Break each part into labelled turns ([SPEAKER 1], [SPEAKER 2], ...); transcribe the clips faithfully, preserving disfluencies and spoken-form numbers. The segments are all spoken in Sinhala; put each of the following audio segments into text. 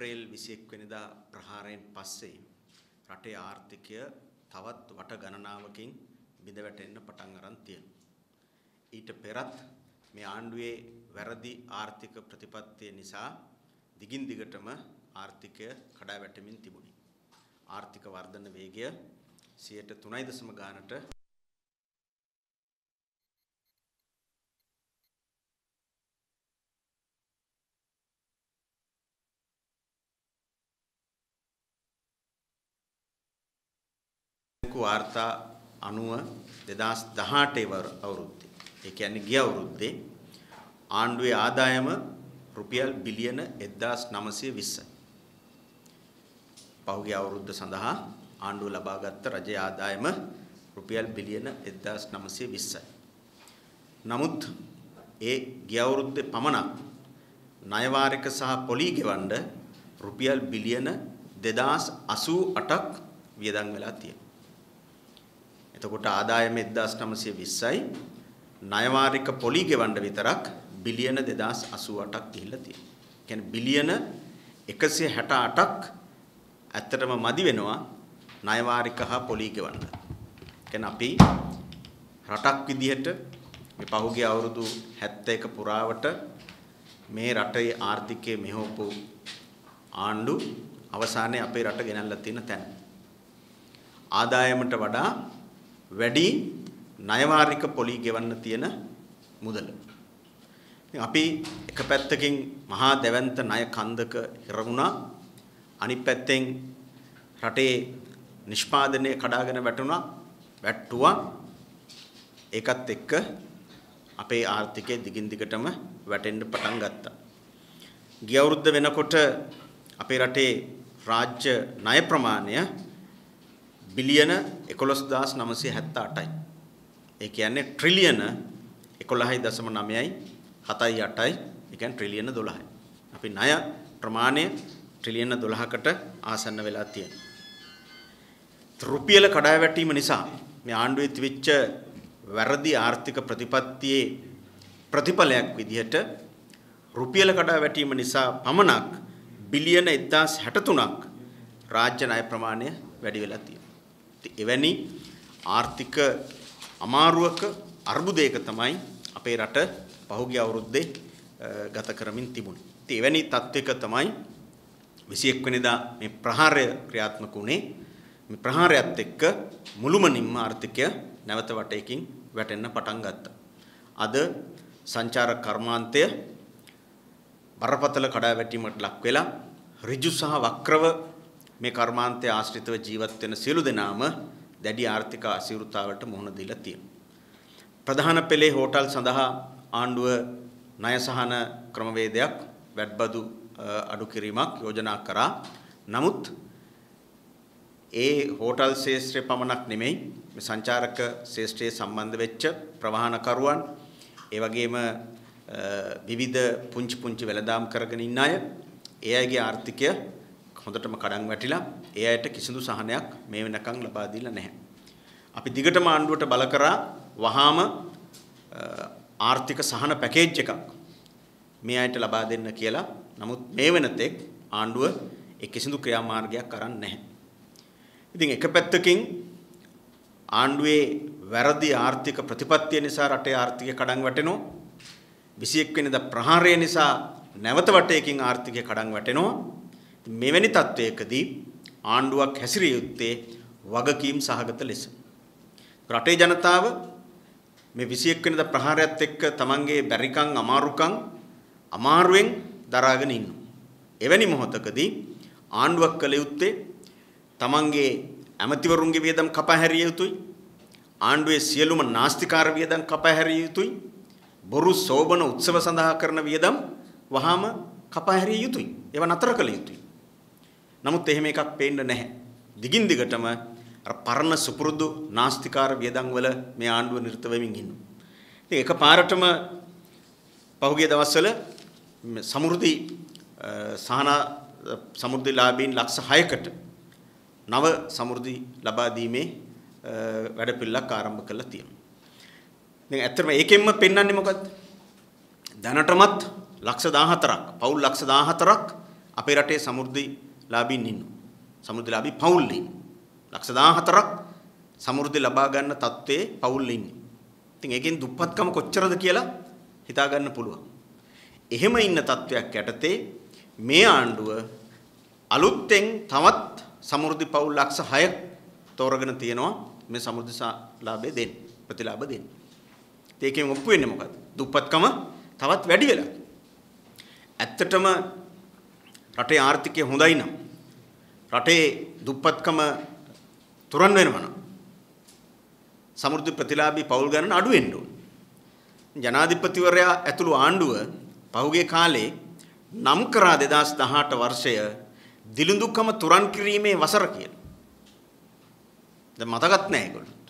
[SPEAKER 1] අප්‍රේල් විසිඑක වෙනිදා ප්‍රහාරයෙන් පස්සේ රටේ ආර්ථිකය තවත් වට ගණනාවකින් බිඳ වැටෙන්න පටන් අරන් තියෙනවා. ඊට පෙරත් මේ ආණ්ඩුවේ වැරදි ආර්ථික ප්‍රතිපත්තිය නිසා දිගින් දිගටම ආර්ථිකය කඩා වැටෙමින් තිබුණි. ආර්ථික වර්ධන වේගය සියයට තුනයි දශම ගානට වාර්තා අනුව දෙදාස් දහඅටේ අවුරුද්දේ ඒ කියන්නේ ගිය අවුරුද්දේ ආණ්ඩුවේ ආදායම රුපියල් බිලියන එක්දාස් නවසිය විස්සයි. පහුගිය අවුරුද්ද සඳහා ආණ්ඩුව ලබාගත් රජයේ ආදායම රුපියල් බිලියන එක්දාස් නවසිය විස්සයි. නමුත් ඒ ගිය අවුරුද්දේ පමණක් ණය වාරික සහ පොලි ගෙවන්න රුපියල් බිලියන දෙදාස් අසූ අටක් වියදම් වෙලා තියෙනවා. එතකොට ආදායම එක්දාස් නවසිය විස්සයි ණය වාරික පොලි ගෙවන්න විතරක් බිලියන දෙදාස් අසූ අටක් ගිහිල්ලා තියෙනවා. කියන්නේ බිලියන එකසිය හැට අටක් ඇත්තටම මදි වෙනවා ණය වාරික හා පොලි ගෙවන්න. කියන්නේ අපි රටක් විදිහට මේ පහුගිය අවුරුදු හැත්තෑක පුරාවට මේ රටේ ආර්ථිකය මෙහෙවපු ආණ්ඩු අවසානයේ අපේ රට ගෙනල්ලා තියෙන තැන. ආදායමට වඩා වැඩි ණය වාරික පොලි ගෙවන්න තියෙන මුදල. ඉතින් අපි එක පැත්තකින් මහා දැවැන්ත ණය කන්දක හිරවුණා. අනිත් පැත්තෙන් රටේ නිෂ්පාදනය කඩාගෙන වැටුණා. වැට්ටුවා. ඒකත් එක්ක අපේ ආර්ථිකය දිගින් දිගටම වැටෙන්න පටන් ගත්තා. ගිය අවුරුද්ද වෙනකොට අපේ රටේ රාජ්‍ය ණය ප්‍රමාණය බිලියන එකොළොස් දහස් නවසිය හැත්තෑ අටයි. ඒ කියන්නේ ට්‍රිලියන එකොළහයි දශම නවයයි හතයි අටයි. ඒ කියන්නේ ට්‍රිලියන දොළහයි. අපි ණය ප්‍රමාණය ට්‍රිලියන දොළහකට ආසන්න වෙලා තියෙනවා. රුපියල කඩාවැටීම නිසා මේ ආණ්ඩුවේ තිබිච්ච වැරදි ආර්ථික ප්‍රතිපත්තියේ ප්‍රතිඵලයක් විදිහට රුපියල කඩාවැටීම නිසා පමණක් බිලියන එක්දාස් හැට තුනක් රාජ්‍ය ණය ප්‍රමාණය වැඩි වෙලා තියෙනවා. එවැනි ආර්ථික අමාරුවක අර්බුදයක තමයි අපේ රට පහුගිය අවුරුද්දේ ගත කරමින් තිබුණේ. ඉතින් එවැනි තත්වයක තමයි විසිඑක වෙනිදා මේ ප්‍රහාරය ක්‍රියාත්මක වුණේ. මේ ප්‍රහාරයත් එක්ක මුළුමනින්ම ආර්ථිකය නැවත වටයකින් වැටෙන්න පටන් ගත්තා. අද සංචාරක කර්මාන්තය බරපතල කඩාවැටීමකට ලක් වෙලා ඍජු සහ වක්‍රව මේ කර්මාන්තය ආශ්‍රිතව ජීවත් වෙන සියලු දෙනාම දැඩි ආර්ථික අසීරුතාවලට මුහුණ දීලා තියෙනවා. ප්‍රධාන පෙළේ හෝටල් සඳහා ආණ්ඩුව ණය සහන ක්‍රමවේදයක් වැඩබදු අඩු කිරීමක් යෝජනා කරා. නමුත් ඒ හෝටල් ශාස්ත්‍රය පමණක් නෙමෙයි මේ සංචාරක ශාස්ත්‍රයේ සම්බන්ධ වෙච්ච ප්‍රවාහනකරුවන් ඒ වගේම විවිධ පුංචි පුංචි වෙළඳාම් කරගෙන ඉන්න අය ඒ අයගේ ආර්ථිකය හොඳටම කඩන් වැටිලා ඒ අයට කිසිදු සහනයක් මේ වෙනකන් ලබා දීලා නැහැ. අපි දිගටම ආණ්ඩුවට බල කරා වහාම ආර්ථික සහන පැකේජ් එකක් මේ අයට ලබා දෙන්න කියලා. නමුත් මේ වෙනතෙක් ආණ්ඩුව ඒ කිසිදු ක්‍රියාමාර්ගයක් කරන්නේ නැහැ. ඉතින් එක පැත්තකින් ආණ්ඩුවේ වැරදි ආර්ථික ප්‍රතිපත්තිය නිසා රටේ ආර්ථිකය කඩන් වැටෙනවා. විසිඑක වෙනිදා ප්‍රහාරය නිසා නැවත වටයකින් ආර්ථිකය කඩන් වැටෙනවා. මෙවැනි තත්වයකදී ආණ්ඩුවක් හැසිරිය යුත්තේ වගකීම් සහගත ලෙස. රටේ ජනතාව මේ විසිඑක වෙනිදා ප්‍රහාරයත් එක්ක තමන්ගේ බැරිකම් අමාරුකම් අමාරුවෙන් දරාගෙන ඉන්නවා. එවැනි මොහොතකදී ආණ්ඩුවක් කළ යුත්තේ තමන්ගේ ඇමතිවරුන්ගේ වියදම් කපා හැරිය යුතුයි. ආණ්ඩුවේ සියලුම නාස්තිකාර වියදම් කපා හැරිය යුතුයි. බොරු සෝබන උත්සව සඳහා කරන වියදම් වහාම කපා හැරිය යුතුයි. ඒවා නතර කළ යුතුයි. නමුත් එහෙම එකක් පේන්න නැහැ. දිගින් දිගටම අර පරණ සුපුරුදු නාස්තිකාර වියදම් වල මේ ආණ්ඩුව නිරත වෙමින් ඉන්නවා. ඉතින් එකපාරටම පහුගිය දවස්වල සමෘද්ධි සහන සමෘද්ධිලාභීන් ලක්ෂ හයකට නව සමෘද්ධි ලබා දීමේ වැඩපිළිවෙලක් ආරම්භ කළා තියෙනවා. දැන් ඇත්තටම ඒකෙන්ම පෙන්වන්නේ මොකද්ද? දැනටමත් ලක්ෂ දාහතරක් පවුල් ලක්ෂ දාහතරක් අපේ රටේ සමෘද්ධිලාභීන් ඉන්නවා. සමෘද්ධිලාභී පවුල් ඉන්නේ. ලක්ෂ දාහතරක් සමෘද්ධි ලබා ගන්න තත්ත්වයේ පවුල් ඉන්නේ. ඉතින් ඒකෙන් දුප්පත්කම කොච්චරද කියලා හිතා ගන්න පුළුවන්. එහෙම ඉන්න තත්ත්වයක් යටතේ මේ ආණ්ඩුව අලුත්ෙන් තවත් සමෘද්ධි පවුල් ලක්ෂ හයක් තෝරගෙන තියෙනවා මේ සමෘද්ධි ලාභය දෙන්න ප්‍රතිලාභ දෙන්න. ඒකෙන් ඔප්පු වෙන්නේ මොකද්ද? දුප්පත්කම තවත් වැඩි වෙලා. ඇත්තටම රටේ ආර්ථිකය හොඳයි නම් රටේ දුප්පත්කම තුරන් වෙනවා නම් සමෘද්ධි ප්‍රතිලාභී පවුල් ගණන අඩු වෙන්න ඕන. ජනාධිපතිවරයා ඇතුළු ආණ්ඩුව පහුගිය කාලේ නම් කරා දෙදාස් දහඅට වර්ෂය දිලිඳුකම තුරන් කිරීමේ වසර කියලා. දැන් මතකත් නැහැ ඒගොල්ලන්ට.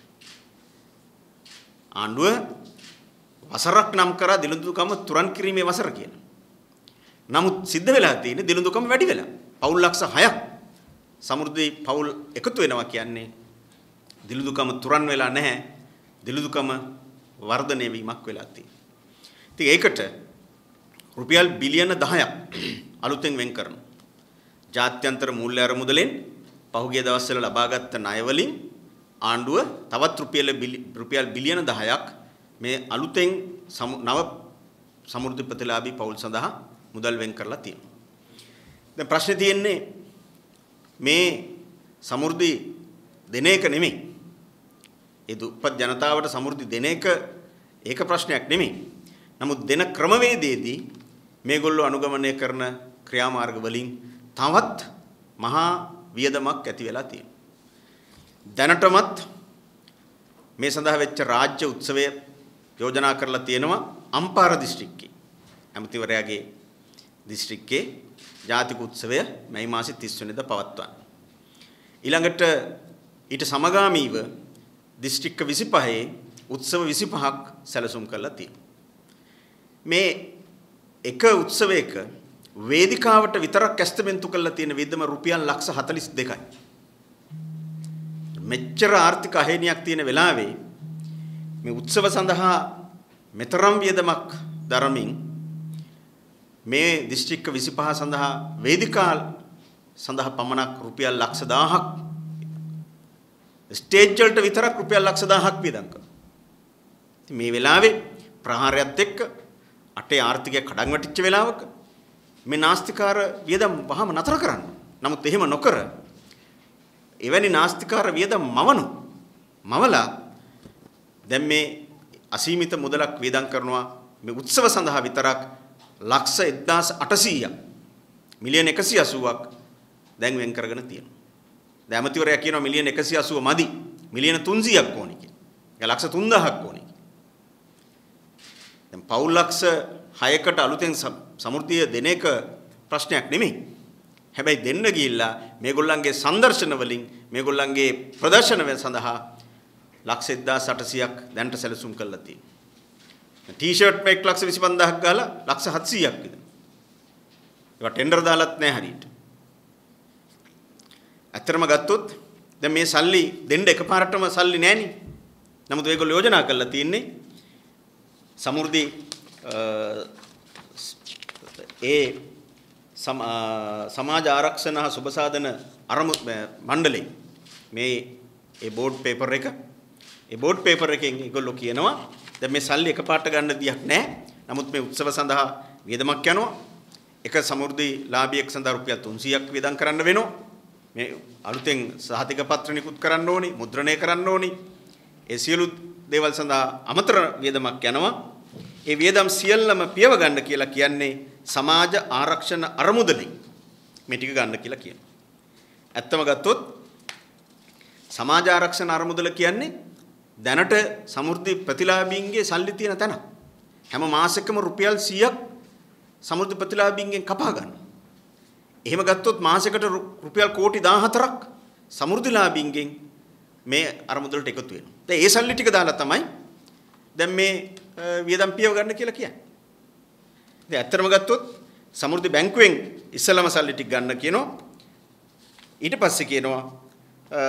[SPEAKER 1] ආණ්ඩුව වසරක් නම් කරා දිලිඳුකම තුරන් කිරීමේ වසර කියලා. නමුත් සිද්ධ වෙලා තියෙන්නේ දිලිඳුකම වැඩි වෙලා. පවුල් ලක්ෂ හයක් සමෘද්ධි පවුල් එකතු වෙනවා කියන්නේ දිලිඳුකම තුරන් වෙලා නැහැ. දිලිඳුකම වර්ධනය වීමක් වෙලා තියෙනවා. ඉතින් ඒකට රුපියල් බිලියන දහයක් අලුතෙන් වෙන් කරනවා. ජාත්‍යන්තර මූල්‍ය අරමුදලෙන් පහුගිය දවස්වල ලබාගත් ණය වලින් ආණ්ඩුව තවත් රුපියල් රුපියල් බිලියන දහයක් මේ අලුතෙන් නව සමෘද්ධි ප්‍රතිලාභී පවුල් සඳහා මුදල් වෙන් කරලා තියෙනවා. දැන් ප්‍රශ්නේ තියෙන්නේ මේ සමෘද්ධි දෙන එක නෙමෙයි. ඒ දුප්පත් ජනතාවට සමෘද්ධි දෙන එක ඒක ප්‍රශ්නයක් නෙමෙයි. නමුත් දෙන ක්‍රමවේදයේදී මේගොල්ලෝ අනුගමනය කරන ක්‍රියාමාර්ග වලින් තවත් මහා වියදමක් ඇති වෙලා තියෙනවා. දැනටමත් මේ සඳහා වෙච්ච රාජ්‍ය උත්සවය යෝජනා කරලා තියෙනවා අම්පාර දිස්ත්‍රික්කයේ. ඇමතිවරයාගේ දිස්ත්‍රික්කයේ ජාතික උත්සවය මැයි මාසේ තිස් වෙනිදා පවත්වන්න. ඊළඟට ඊට සමගාමීව දිස්ත්‍රික්ක විසිපහේ උත්සව විසිපහක් සැලසුම් කරලා තියෙනවා. මේ එක උත්සවයක වේදිකාවට විතරක් ඇස්තමෙන්තු කරලා තියෙන වියදම රුපියල් ලක්ෂ හතළිස් දෙකයි. මෙච්චර ආර්ථික අහේනියක් තියෙන වෙලාවේ මේ උත්සව සඳහා මෙතරම් වියදමක් දරමින් මේ දිස්ත්‍රික්ක විසිපහ සඳහා වේදිකා සඳහා පමණක් රුපියල් ලක්ෂ දහයක් ස්ටේජ් වලට විතරක් රුපියල් ලක්ෂ දහයක් වියදම් කරනවා. ඉතින් මේ වෙලාවේ ප්‍රහාරයත් එක්ක අටේ ආර්ථිකය කඩන් වැටිච්ච වෙලාවක මේ නාස්තිකාර වියදම් වහම නතර කරන්න. නමුත් එහෙම නොකර එවැනි නාස්තිකාර වියදම් මවනු මවලා දැන් මේ අසීමිත මුදලක් වියදම් කරනවා මේ උත්සව සඳහා විතරක් ලක්ෂ එක්දාස් අටසීයක් මිලියන එකසිය අසූවක් දැන් වෙන් කරගෙන තියෙනවා. දැන් ඇමතිවරයා කියනවා මිලියන එකසිය අසූව මදි. මිලියන තුන්සීයක් ඕනි කියලා. ඒ ලක්ෂ තුන්දාහක් ඕනි. දැන් පවුල් ලක්ෂ හයකට අලුතෙන් සමෘද්ධිය දෙන එක ප්‍රශ්නයක් නෙමෙයි. හැබැයි දෙන්න ගිහිල්ලා මේගොල්ලන්ගේ සංදර්ශන වලින් මේගොල්ලන්ගේ ප්‍රදර්ශන සඳහා ලක්ෂ එක්දාස් අටසීයක් දැන්ට සැලසුම් කරලා තියෙනවා. ටී-ෂර්ට් මේක ලක්ෂ විසි පන්දාහක් ගාලා ලක්ෂ හත්සීයක් විතර. ඒවා ටෙන්ඩර් දාලත් නැහැ හරියට. ඇත්තටම ගත්තොත් දැන් මේ සල්ලි දෙන්න එකපාරටම සල්ලි නැහෙනි. නමුත් මේගොල්ලෝ යෝජනා කරලා තියෙන්නේ සමෘද්ධි ඒ සමාජ ආරක්ෂණ හා සුබසාධන අරමු මණ්ඩලේ මේ ඒ බෝඩ් පේපර් එක ඒ බෝඩ් පේපර් එකෙන් ඒගොල්ලෝ කියනවා දැන් මේ සල්ලි එකපාරට ගන්න දියක් නැහැ. නමුත් මේ උත්සව සඳහා වියදමක් යනවා. එක සමෘද්ධි ලාභියෙක් සඳහා රුපියල් තුන්සීයක් වියදම් කරන්න වෙනවා. මේ අලුතෙන් සහතික පත්‍ර නිකුත් කරන්න ඕනි, මුද්‍රණය කරන්න ඕනි. ඒ සියලු දේවල් සඳහා අමතර වියදමක් යනවා. ඒ වියදම් සියල්ලම පියව ගන්න කියලා කියන්නේ සමාජ ආරක්ෂණ අරමුදලෙන් මේ ටික ගන්න කියලා කියනවා. ඇත්තම ගත්තොත් සමාජ ආරක්ෂණ අරමුදල කියන්නේ දැනට සමෘද්ධි ප්‍රතිලාභීන්ගේ සල්ලි තියෙන තැන. හැම මාසෙකම රුපියල් සීයක් සමෘද්ධි ප්‍රතිලාභීන්ගෙන් කපා ගන්න. එහෙම ගත්තොත් මාසෙකට රුපියල් කෝටි දාහතරක් සමෘද්ධිලාභීන්ගෙන් මේ අරමුදලට එකතු වෙනවා. දැන් ඒ සල්ලි ටික දාලා තමයි දැන් මේ වියදම් පියව ගන්න කියලා කියන්නේ. ඉතින් ඇත්තටම ගත්තොත් සමෘද්ධි බැංකුවෙන් ඉස්සලම සල්ලි ටික ගන්න කියනවා. ඊට පස්සේ කියනවා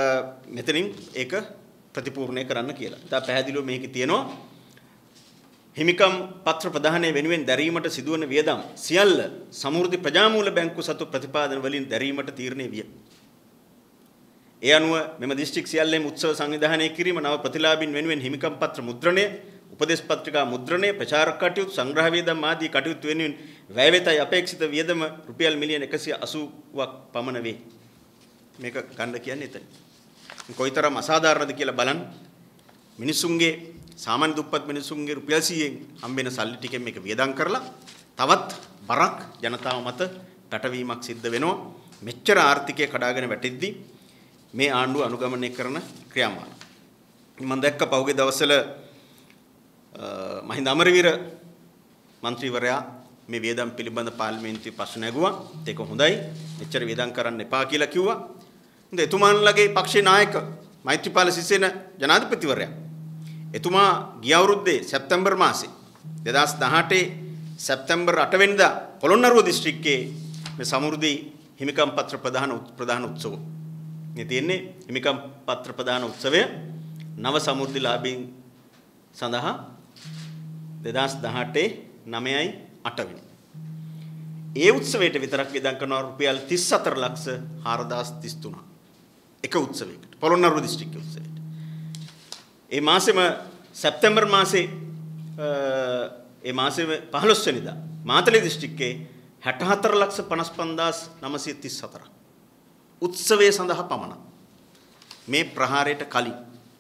[SPEAKER 1] මෙතනින් ඒක ප්‍රතිපූර්ණය කරන්න කියලා. ඉතින් පැහැදිලිව මේකේ තියෙනවා හිමිකම් පත්‍ර ප්‍රදානය වෙනුවෙන් දැරීමට සිදුවන වියදම් සියල්ල සමෘද්ධි ප්‍රජාමූල බැංකුව සතු ප්‍රතිපාදන වලින් දැරීමට තීරණය විය. ඒ අනුව මෙම දිස්ත්‍රික් සියල්ලෙම උත්සව සංවිධානය කිරීම, නව ප්‍රතිලාභීන් වෙනුවෙන් හිමිකම් පත්‍ර මුද්‍රණය, උපදේශ පත්‍රිකා මුද්‍රණය, ප්‍රචාරක කටයුතු, සංග්‍රහ වියදම් ආදී කටයුතු වෙනුවෙන් වැය වෙතයි අපේක්ෂිත වියදම රුපියල් මිලියන එකසිය අසූවක් පමණ වේ. මේක ගන්න කියන්නේ එතන. කොයිතරම් අසාධාරණද කියලා බලන්න. මිනිසුන්ගේ සාමාන්‍ය දුප්පත් මිනිසුන්ගේ රුපියල් සීයෙන් හම්බෙන සල්ලි ටිකෙන් මේක වියදම් කරලා තවත් බරක් ජනතාව මත පැටවීමක් සිද්ධ වෙනවා. මෙච්චර ආර්ථිකය කඩාගෙන වැටෙද්දී මේ ආණ්ඩුව අනුගමනය කරන ක්‍රියාමාර්ග. මම දැක්ක පහුගිය දවස්වල මහින්ද අමරවීර මන්ත්‍රීවරයා මේ වියදම් පිළිබඳ පාර්ලිමේන්තුවේ ප්‍රශ්න නැගුවා. ඒක හොඳයි. මෙච්චර වියදම් කරන්න එපා කියලා කිව්වා. ඉතින් එතුමාන්ලගේ පක්ෂේ නායක මෛත්‍රීපාල සිරිසේන ජනාධිපතිවරයා එතුමා ගිය අවුරුද්දේ සැප්තැම්බර් මාසේ දෙදාස් දහඅටේ සැප්තැම්බර් අට වෙනිදා පොළොන්නරුව දිස්ත්‍රික්කයේ මේ සමෘද්ධි හිමිකම් පත්‍ර ප්‍රදාන ප්‍රදාන උත්සව මේ තියෙන්නේ. හිමිකම් පත්‍ර ප්‍රදාන උත්සවය නව සමෘද්ධිලාභීන් සඳහා දෙදාස් දහඅටේ නවයයි අට වෙනි. ඒ උත්සවයට විතරක් වියදම් කරනවා රුපියල් තිස් හතර ලක්ෂ හාරදාස් තිස් තුනක්. එක උත්සවයකට පොළොන්නරුව දිස්ත්‍රික්කයේ උත්සවයට. ඒ මාසෙම සැප්තැම්බර් මාසේ ඒ මාසෙම පහළොස් වෙනිදා මාතලේ දිස්ත්‍රික්කයේ හැට හතර ලක්ෂ පනස් පන්දාස් නවසිය තිස් හතරක් උත්සවය සඳහා පමණක්. මේ ප්‍රහාරයට කලින්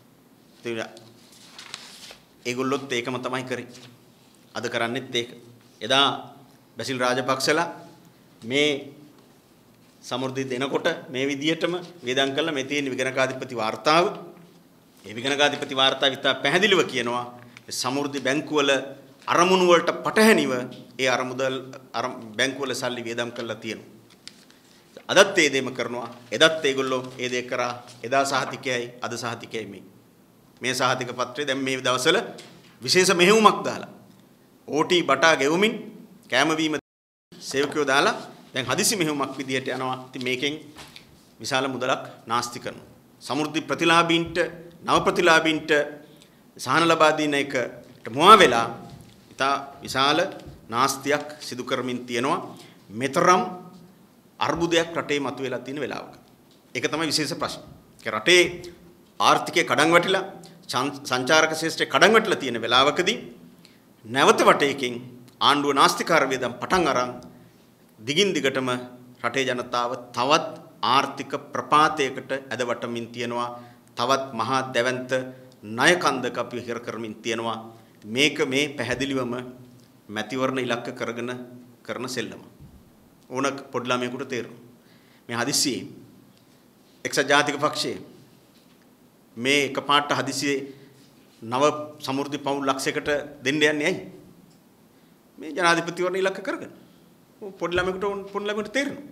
[SPEAKER 1] ඒගොල්ලොත් ඒකම තමයි කරේ. අද කරන්නේත් ඒක. එදා බැසිල් රාජපක්ෂලා මේ සමෘද්ධි දෙනකොට මේ විදියටම වියදම් කළා. මේ තියෙන විගණකාධිපති වාර්තාව. ඒ විගණකාධිපති වාර්තාව ඉතා පැහැදිලිව කියනවා සමෘද්ධි බැංකුවල අරමුණු වලට පටහැනිව ඒ අරමුදල් බැංකුවල සල්ලි වියදම් කරලා තියෙනවා. අදත් ඒ දෙම කරනවා. එදත් ඒගොල්ලෝ ඒ දේ කරා. එදා සහතිකයයි අද සහතිකයයි මේ. මේ සහතික පත්‍රය දැන් මේ දවස්වල විශේෂ මෙහෙයුමක් දාලා ඕටී බටා ගෙවමින් කැම වීම සේවකයෝ දාලා දැන් හදිසි මෙහෙයුමක් විදියට යනවා. ඉතින් මේකෙන් විශාල මුදලක් නාස්ති කරනවා. සමෘද්ධි ප්‍රතිලාභීන්ට නව ප්‍රතිලාභීන්ට සහන ලබා දෙන එකට මුවා වෙලා ඉතා විශාල නාස්තියක් සිදු කරමින් තියෙනවා. මෙතරම් අර්බුදයක් රටේ මතුවලා තියෙන වෙලාවක. ඒක තමයි විශේෂ ප්‍රශ්න. ඒ රටේ ආර්ථිකය කඩන් වැටිලා සංචාරක ශේෂ්ත්‍රය කඩන් වැටිලා තියෙන වෙලාවකදී නැවත වටේකින් ආණ්ඩුව නාස්තිකාර වේදම් පටන් අරන් දිගින් දිගටම රටේ ජනතාව තවත් ආර්ථික ප්‍රපාතයකට ඇදවටමින් තියෙනවා. තවත් මහා දැවැන්ත ණය කන්දක අපි හිර කරමින් තියෙනවා. මේක මේ පැහැදිලිවම මැතිවරණ ඉලක්ක කරගෙන කරන සෙල්ලම. ඕන පොඩි ළමයෙකුට තේරෙනවා. මේ හදිස්සියේ එක්සත් ජාතික පක්ෂයේ මේ එකපාරට හදිසියේ නව සමෘද්ධි පවුල් ලක්ෂයකට දෙන්න යන්නේ ඇයි? මේ ජනාධිපතිවරණ ඉලක්ක කරගෙන. පොඩි ළමයෙකුට පොඩි ළමයෙකුට තේරෙනවා.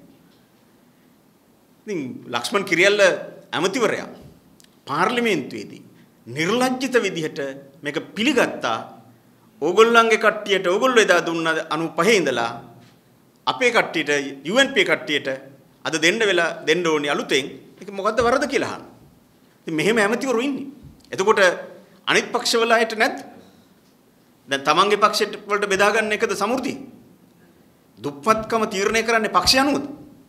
[SPEAKER 1] ඉතින් ලක්ෂ්මන් කිරියල්ල ඇමතිවරයා පාර්ලිමේන්තුවේදී නිර්ලජ්ජිත විදිහට මේක පිළිගත්තා. ඕගොල්ලන්ගේ කට්ටියට ඕගොල්ලෝ එදා දුන්න අනූපහ ඉඳලා අපේ කට්ටියට යූ එන් පී කට්ටියට අද දෙන්න වෙලා දෙන්න ඕනේ අලුතෙන්. ඒක මොකද්ද වරද කියලා අහනවා. ඉතින් මෙහෙම ඇමතිවරු ඉන්නේ. එතකොට අනිත් පක්ෂවල අයට නැද්ද? දැන් තමන්ගේ පක්ෂයට වලට බෙදා ගන්න එකද සමෘද්ධිය? දුප්පත්කම තීරණය කරන්නේ පක්ෂය අනුවද?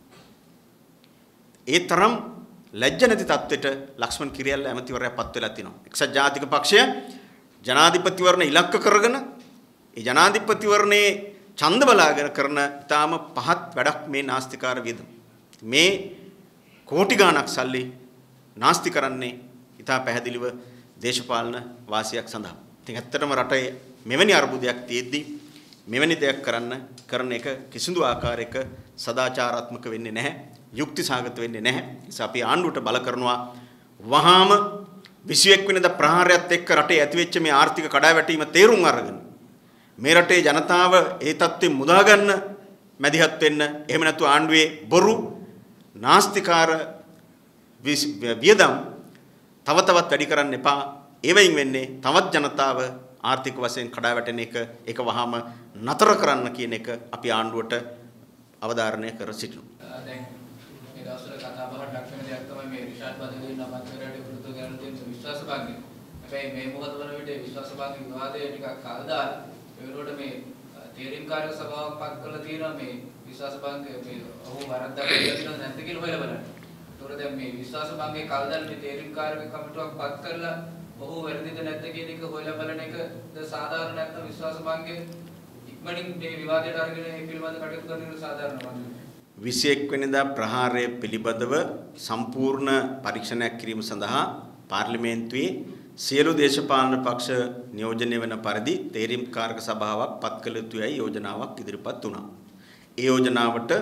[SPEAKER 1] ඒ තරම් ලැජ්ජ නැති තත්ත්වයට ලක්ෂ්මන් කිරියල්ල ඇමතිවරයා පත් වෙලා තිනවා. එක්සත් ජාතික පක්ෂය ජනාධිපතිවරණ ඉලක්ක කරගෙන ඒ ජනාධිපතිවරණේ ඡන්ද බලාගෙන කරන ඊටාම පහත් වැඩක් මේ නාස්තිකාර වියදම. මේ කෝටි ගාණක් සල්ලි නාස්ති කරන්නේ ඊටා පැහැදිලිව දේශපාලන වාසියක් සඳහා. ඉතින් ඇත්තටම රටේ මෙවැනි අර්බුදයක් තියෙද්දී මෙවැනි දෙයක් කරන්න කරන එක කිසිදු ආකාරයක සදාචාරාත්මක වෙන්නේ නැහැ. යුක්ති සාගත වෙන්නේ නැහැ. ඒ නිසා අපි ආණ්ඩුවට බල කරනවා වහාම විසිඑක් වෙනිදා ප්‍රහාරයත් එක්ක රටේ ඇතිවෙච්ච මේ ආර්ථික කඩාවැටීම තේරුම් අරගෙන මේ රටේ ජනතාව ඒ තත්ත්වෙන් මුදා ගන්න මැදිහත් වෙන්න. එහෙම නැතු ආණ්ඩුවේ බොරු නාස්තිකාර වියදම් තව තවත් වැඩි කරන්න එපා. ඒවෙන් වෙන්නේ තවත් ජනතාව ආර්ථික වශයෙන් කඩාවැටෙන එක. ඒක වහාම නතර කරන්න කියන එක අපි ආණ්ඩුවට අවධාරණය කර සිටිනවා.
[SPEAKER 2] දැන් මේ දවස්වල කතා බහට ලක් වෙන දෙයක් තමයි මේ රිෂාඩ් බදලේ නමතරට විරුද්ධ කරන තියෙන විශ්වාස භංගය. හැබැයි මේ මොහොත වන විට විශ්වාසභංග විවාදය ටිකක් කල් දාලා ඒකට මේ තීරීම්කාරක සභාවක් පත් කරලා තියෙනවා මේ විශ්වාසභංග මේ ඔහු වරද්දක් කියලා තියෙනවද නැද්ද කියලා හොයලා බලන්න. ඒතකොට දැන් මේ විශ්වාසභංගේ කල් දාලා මේ තීරීම්කාරක කමිටුවක් පත් කරලා ඔහු වැරදිද නැද්ද කියන එක හොයලා බලන එකද සාධාරණ නැත්නම් විශ්වාසභංගේ ඉක්මනින් මේ විවාදයට අරගෙන ඒ පිළිබඳ කටයුතු කරන එක සාධාරණවද?
[SPEAKER 1] විසිඑක් වෙනිදා ප්‍රහාරය පිළිබඳව සම්පූර්ණ පරීක්ෂණයක් කිරීම සඳහා පාර්ලිමේන්තුවේ සියලු දේශපාලන පක්ෂ නියෝජනය වන පරිදි තේරීම්කාරක සභාවක් පත් කළ යුතුයි යෝජනාවක් ඉදිරිපත් වුණා. ඒ යෝජනාවට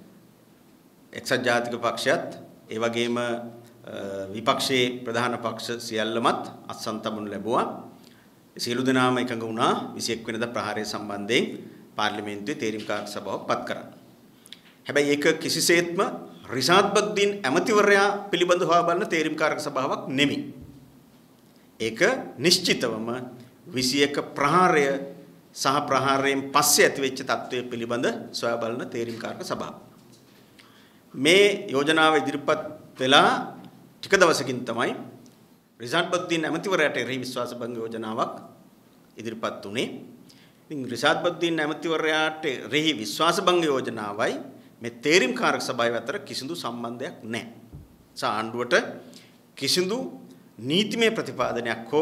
[SPEAKER 1] එක්සත් ජාතික පක්ෂයත් ඒ වගේම විපක්ෂයේ ප්‍රධාන පක්ෂ සියල්ලමත් අත්සන් තබනු ලැබුවා. සියලු දෙනාම එකඟ වුණා විසිඑක් වෙනිදා ප්‍රහාරය සම්බන්ධයෙන් පාර්ලිමේන්තුවේ තේරීම්කාරක සභාවක් පත් කරන්න. හැබැයි ඒක කිසිසේත්ම රිෂාඩ් බග්දීන් ඇමතිවරයා පිළිබඳව හොයා බලන තේරීම්කාරක සභාවක් නෙමෙයි. ඒක නිශ්චිතවම විසිඑක ප්‍රහාරය සහ ප්‍රහාරයෙන් පස්සේ ඇතිවෙච්ච තත්ත්වය පිළිබඳ සොයා බලන තේරීම්කාරක සභාවක්. මේ යෝජනාව ඉදිරිපත් වෙලා ටික දවසකින් තමයි රිෂාඩ් බග්දීන් ඇමතිවරයාට එරෙහි විශ්වාසභංග යෝජනාවක් ඉදිරිපත් වුණේ. ඉතින් රිෂාඩ් බග්දීන් ඇමතිවරයාට එරෙහි විශ්වාසභංග යෝජනාවයි මේ තේරීම්කාරක සභාව අතර කිසිදු සම්බන්ධයක් නැහැ. ආණ්ඩුවට කිසිදු නීතිමය ප්‍රතිපාදනයක් හෝ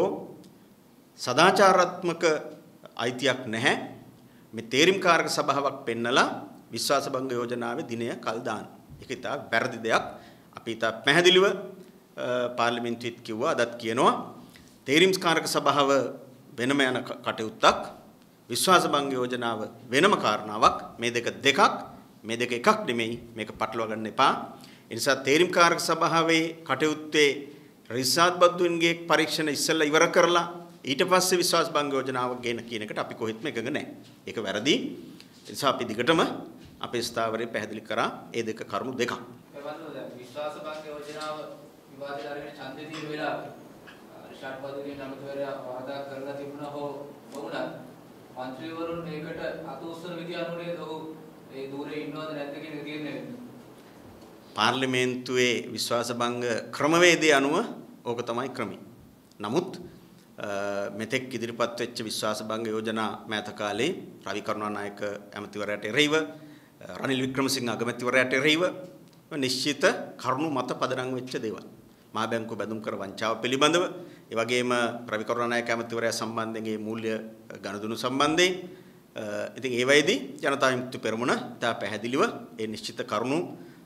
[SPEAKER 1] සදාචාරාත්මක අයිතියක් නැහැ. මේ තේරීම්කාරක සභාවක් පෙන්නලා විශ්වාසභංග යෝජනාවේ දිනය කල් දාන. ඒක ඉතා වැරදි දෙයක්. අපි ඉතා පැහැදිලිව පාර්ලිමේන්තුවෙත් කිව්වා අදත් කියනවා තේරීම්කාරක සභාව වෙනම යන කටයුත්තක් විශ්වාසභංග යෝජනාව වෙනම කාරණාවක්. මේ දෙක දෙකක්. මේ දෙක එකක් නෙමෙයි. මේක පටලවා ගන්න එපා. ඒ නිසා තේරීම්කාරක සභාවේ කටයුත්තේ රිෂාඩ් බග්දීන්ගේ පරීක්ෂණ ඉස්සෙල්ලා ඉවර කරලා ඊට පස්සේ විශ්වාසභංග යෝජනාව ගේන කියන එකට අපි කොහෙත්ම එකඟ නැහැ. ඒක වැරදි. ඒ නිසා අපි දිගටම අපේ ස්ථාවරය පැහැදිලි කරා ඒ දෙක කරුණු දෙකක්.
[SPEAKER 2] විශ්වාසභංග යෝජනාව විවාදයට අරගෙන ඡන්දේ తీර වෙලා රිෂාඩ් බග්දීන් අමතවරයා වාදා කරලා තිබුණා හෝ වුණා මන්ත්‍රීවරුන් මේකට අත උස්සන විදිය අනුව නේද ඔහු ඒ දූරේ ඉන්නවද නැද්ද කියන එක තීරණය වෙන්නේ.
[SPEAKER 1] පාර්ලිමේන්තුවේ විශ්වාසභංග ක්‍රමවේදය අනුව ඕක තමයි ක්‍රමය. නමුත් මෙතෙක් ඉදිරිපත් වෙච්ච විශ්වාසභංග යෝජනා මෑත කාලේ රවි කරුණානායක ඇමතිවරයාට එරෙහිව රනිල් වික්‍රමසිංහ අගමැතිවරයාට එරෙහිව නිශ්චිත කරුණු මත පදනම් වෙච්ච දේවල්. මහා බැංකුව බැඳුම් කර වංචාව පිළිබඳව, ඒ වගේම රවි කරුණානායක ඇමතිවරයා සම්බන්ධයෙන් මූල්‍ය ගනුදෙනු සම්බන්ධයෙන් ඉතින් ඒ වෙයිදී ජනතා විමුක්ති පෙරමුණ තා පැහැදිලිව ඒ නිශ්චිත කරුණු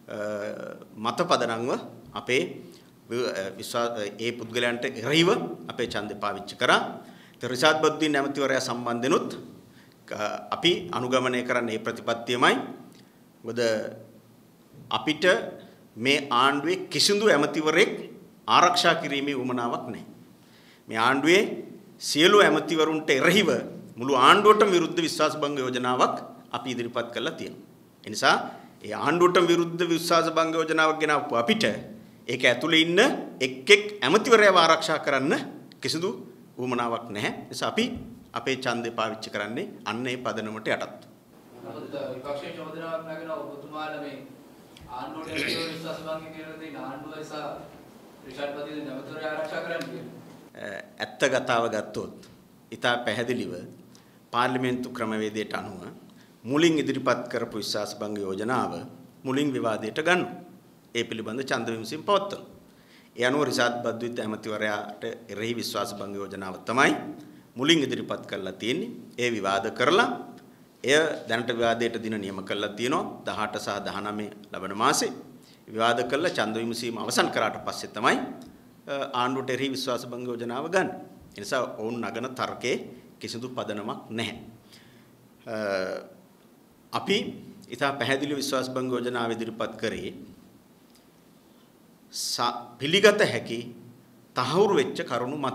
[SPEAKER 1] මත පදනම්ව අපේ විශ්වාස ඒ පුද්ගලයන්ට එරෙහිව අපේ ඡන්දය පාවිච්චි කරා. රිෂාඩ් බග්දීන් ඇමතිවරයා සම්බන්ධෙනුත් අපි අනුගමනය කරන්නේ මේ ප්‍රතිපත්තියමයි. මොකද අපිට මේ ආණ්ඩුවේ කිසිදු ඇමතිවරයෙක් ආරක්ෂා කිරීමේ උවමනාවක් නැහැ. මේ ආණ්ඩුවේ සියලු ඇමතිවරුන්ට එරෙහිව මුළු ආණ්ඩුවටම විරුද්ධ විශ්වාසභංග යෝජනාවක් අපි ඉදිරිපත් කළා තියෙනවා. ඒ නිසා ඒ ආණ්ඩුවට විරුද්ධ විශ්වාසභංග යෝජනාවක් ගෙනාවු අපිට ඒක ඇතුලේ ඉන්න එක් එක් ඇමතිවරයව ආරක්ෂා කරන්න කිසිදු උවමනාවක් නැහැ. ඒ නිසා අපි අපේ ඡන්දය පාවිච්චි කරන්නේ අන්න ඒ පදනමට යටත්.
[SPEAKER 2] නමුත් විපක්ෂයේ චෝදනාවක් නැගෙන ඔබතුමාලා මේ ආණ්ඩුවට විශ්වාසභංග කියලා දෙන ආණ්ඩුව සහ රිෂාඩ් බග්දීන් ඇමතිවරයා ආරක්ෂා කරන්නේ.
[SPEAKER 1] ඇත්ත කතාව ගත්තොත් ඉතා පැහැදිලිව පාර්ලිමේන්තු ක්‍රමවේදයට අනුව මුලින් ඉදිරිපත් කරපු විශ්වාසභංග යෝජනාව මුලින් විවාදයට ගන්නවා. ඒ පිළිබඳ ඡන්ද විමසීම පවත්වනවා. ඒ අනුව රිෂාඩ් බග්දීන් ඇමතිවරයාට එරෙහි විශ්වාසභංග යෝජනාව තමයි මුලින් ඉදිරිපත් කරලා තියෙන්නේ. ඒ විවාද කරලා එය දැනට විවාදයට දින නියම කරලා තියෙනවා. දහඅට සහ දහනවය ලබන මාසේ විවාද කරලා ඡන්ද විමසීම අවසන් කරාට පස්සේ තමයි ආණ්ඩුවට එරෙහි විශ්වාසභංග යෝජනාව ගන්න. ඒ නිසා ඔවුන් නගන තර්කයේ කිසිදු පදනමක් නැහැ. අපි ඉතා පැහැදිලි විශ්වාසභංග යෝජනාව ඉදිරිපත් කරේ පිළිගත හැකි තහවුරු වෙච්ච කරුණු මත.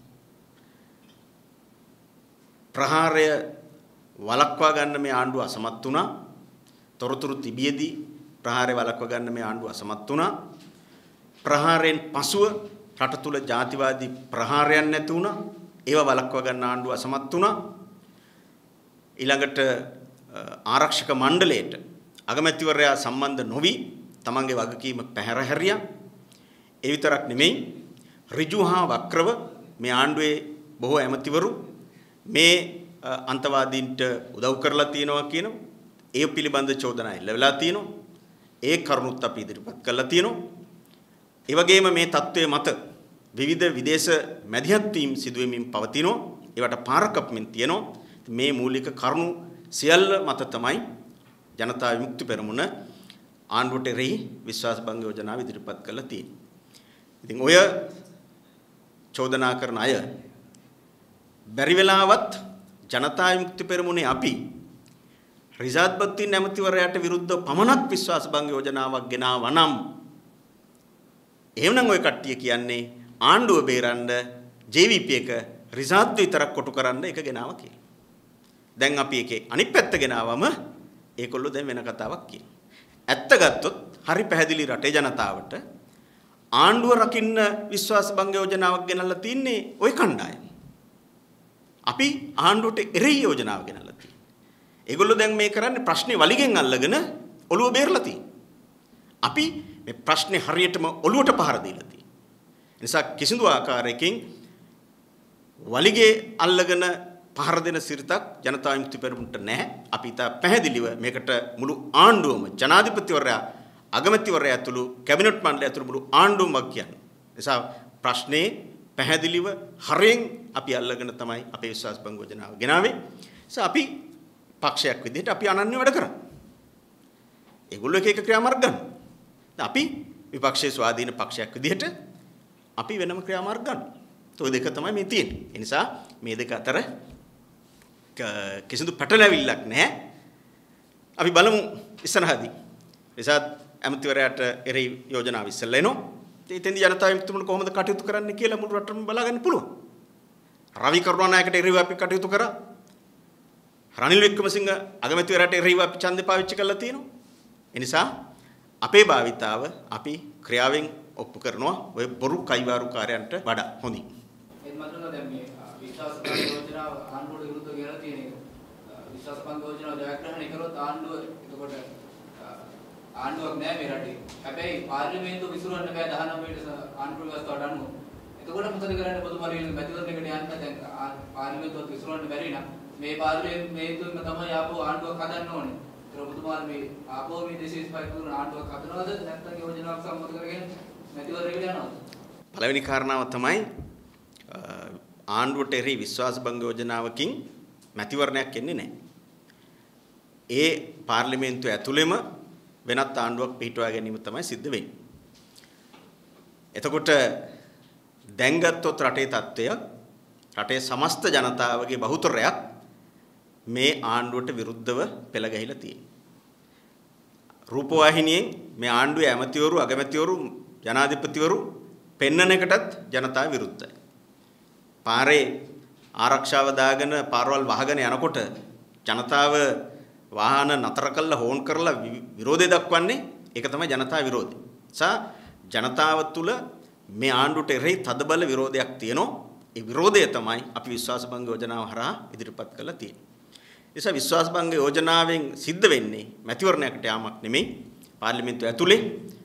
[SPEAKER 1] ප්‍රහාරය වළක්වා ගන්න මේ ආණ්ඩුව අසමත් වුණා. තොරතුරු තිබියදී ප්‍රහාරය වළක්වා ගන්න මේ ආණ්ඩුව අසමත් වුණා. ප්‍රහාරයෙන් පසුව රට තුල ජාතිවාදී ප්‍රහාරයන් නැති වුණා. ඒවා වළක්වා ගන්න ආණ්ඩුව අසමත් වුණා. ඊළඟට ආරක්ෂක මණ්ඩලයට අගමැතිවරයා සම්බන්ධ නොවි තමන්ගේ වගකීම පැහැර හැරියා. ඒ විතරක් නෙමෙයි ඍජු හා වක්‍රව මේ ආණ්ඩුවේ බොහෝ ඇමතිවරු මේ අන්තවාදීන්ට උදව් කරලා තියෙනවා කියනවා. ඒ පිළිබඳ චෝදනා එල්ල වෙලා තියෙනවා. ඒ කරුණුත් අපි ඉදිරිපත් කරලා තියෙනවා. ඒ වගේම මේ තත්ත්වයේ මත විවිධ විදේශ මැදිහත් වීම් සිදුවෙමින් පවතිනවා. ඒවට පාරකප්මින් තියෙනවා. මේ මූලික කරුණු සියල්ල මත තමයි ජනතා විමුක්ති පෙරමුණ ආණ්ඩුවට එරෙහි විශ්වාස භංග යෝජනාව ඉදිරිපත් කරලා තියෙන්නේ. ඉතින් ඔය චෝදනා කරන අය බැරි වෙලාවත් ජනතා විමුක්ති පෙරමුණේ අපි රිසාඩ් බත්තින් ඇමතිවරයාට විරුද්ධව පමණක් විශ්වාස භංග යෝජනාවක් ගෙනාවා නම් එහෙමනම් ඔය කට්ටිය කියන්නේ ආණ්ඩුව බේරන්න ජේ වී පී එක රිසාඩ් විතරක් කොටු කරන්න එක ගෙනාවා කියලා. දැන් අපි එකේ අනිත් පැත්ත ගෙනාවම ඒකොල්ලෝ දැන් වෙන කතාවක් කියනවා. ඇත්ත ගත්තොත් හරි පැහැදිලි රටේ ජනතාවට ආණ්ඩුව රකින්න විශ්වාස භංග යෝජනාවක් ගෙනල්ලා තින්නේ ওই කණ්ඩායම. අපි ආණ්ඩුවට එරෙහි යෝජනාවක් ගෙනල්ලා තියෙනවා. ඒගොල්ලෝ දැන් මේ කරන්නේ ප්‍රශ්නේ වලිගෙන් අල්ලගෙන ඔළුව බේරලා තියෙනවා. අපි මේ ප්‍රශ්නේ හරියටම ඔළුවට පහර දීලා තියෙනවා. ඒ නිසා කිසිදු ආකාරයකින් වලිගේ අල්ලගෙන පහර දෙන සිරිතක් ජනතා විමුක්ති පෙරමුණට නැහැ. අපි තා පැහැදිලිව මේකට මුළු ආණ්ඩුවම ජනාධිපතිවරයා අගමැතිවරයා ඇතුළු කැබිනට් මණ්ඩලය ඇතුළු මුළු ආණ්ඩුවම කියන්නේ. නිසා ප්‍රශ්නේ පැහැදිලිව හරියෙන් අපි අල්ලගෙන තමයි අපේ විශ්වාස භංග යෝජනාව ගෙනාවේ. නිසා අපි පක්ෂයක් විදිහට අපි අනන්‍ය වැඩ කරා. ඒගොල්ලෝ එක එක ක්‍රියාමාර්ග ගන්නවා. අපි විපක්ෂයේ ස්වාධීන පක්ෂයක් විදිහට අපි වෙනම ක්‍රියාමාර්ග ගන්නවා. ඒ දෙක තමයි මේ තියෙන්නේ. ඒ නිසා මේ දෙක අතර කිසිදු පැටලැවිල්ලක් නැහැ. අපි බලමු ඉස්සරහදී. රිසාඩ් ඇමතිවරයාට එරෙහි යෝජනාව ඉස්සෙල්ලා එනවා. ඉතින් ජනතා විමුක්ති පෙරමුණ කොහොමද කටයුතු කරන්න කියලා මුළු රටම බලා ගන්න පුළුවන්. රවි කරුණානායකට එරෙහිව අපි කටයුතු කරා. රනිල් වික්‍රමසිංහ අගමැතිවරයාට එරෙහිව අපි ඡන්දය පාවිච්චි කරලා තියෙනවා. ඒ නිසා අපේ භාවිතාව අපි ක්‍රියාවෙන් ඔප්පු කරනවා ඔය බොරු කයිවාරු කාර්යයන්ට වඩා හොඳින්.
[SPEAKER 2] එත් මතකද දැන් මේ විශ්වාස භංග යෝජනාව ආණ්ඩුවට විරුද්ධව ගෙනලා තියෙන එක. විශ්වාස භංග යෝජනාව ජයග්‍රහණය කරොත් ආණ්ඩුව එතකොට ආණ්ඩුවක් නෑ මේ රටේ. හැබැයි පාර්ලිමේන්තුව විසිරවන්න බෑ දහනව වෙනි ආණ්ඩුව ව්‍යවස්ථාවට අනුව. එතකොට මොකද කරන්නේ පොදුමරියල මැතිවරණයකට යන්න දැන් පාර්ලිමේන්තුවත් විසිරවන්න බැරි නම් මේ පාර්ලිමේන්තුවෙම තමයි ආපහු ආණ්ඩුවක් හදන්න ඕනේ. ඒක පොදුමාර මේ ආපහු මේ දෙසිය විසිපහ තුන ආණ්ඩුවක් හදනවද නැත්නම් යෝජනාවක් සම්මත කරගෙන මැතිවරණයකට යනවද?
[SPEAKER 1] පළවෙනි කාරණාව තමයි ආණ්ඩුවට එරෙහි විශ්වාස භංග යෝජනාවකින් මැතිවරණයක් එන්නේ නැහැ. ඒ පාර්ලිමේන්තුව ඇතුළෙම වෙනත් ආණ්ඩුවක් පිටවා ගැනීම තමයි සිද්ධ වෙන්නේ. එතකොට දැන් ගත්තොත් රටේ තත්ත්වය රටේ සමස්ත ජනතාවගේ බහුතරයක් මේ ආණ්ඩුවට විරුද්ධව පෙළ ගැහිලා තියෙනවා. රූපවාහිනියෙන් මේ ආණ්ඩුවේ ඇමතිවරු අගමැතිවරු ජනාධිපතිවරු පෙන්නන එකටත් ජනතාව විරුද්ධයි. පාරේ ආරක්ෂාව දාගෙන පාරවල් වහගෙන යනකොට ජනතාව වාහන නතර කළා හෝන් කරලා විරෝධය දක්වන්නේ ඒක තමයි ජනතා විරෝධය. සා ජනතාව තුළ මේ ආණ්ඩුවට එරෙහි තදබල විරෝධයක් තියෙනවා. ඒ විරෝධය තමයි අපි විශ්වාස භංග යෝජනාව හරහා ඉදිරිපත් කරලා තියෙන්නේ. ඒ නිසා විශ්වාස භංග යෝජනාවෙන් සිද්ධ වෙන්නේ මැතිවරණයකට යාමක් නෙමෙයි. පාර්ලිමේන්තුව ඇතුලේ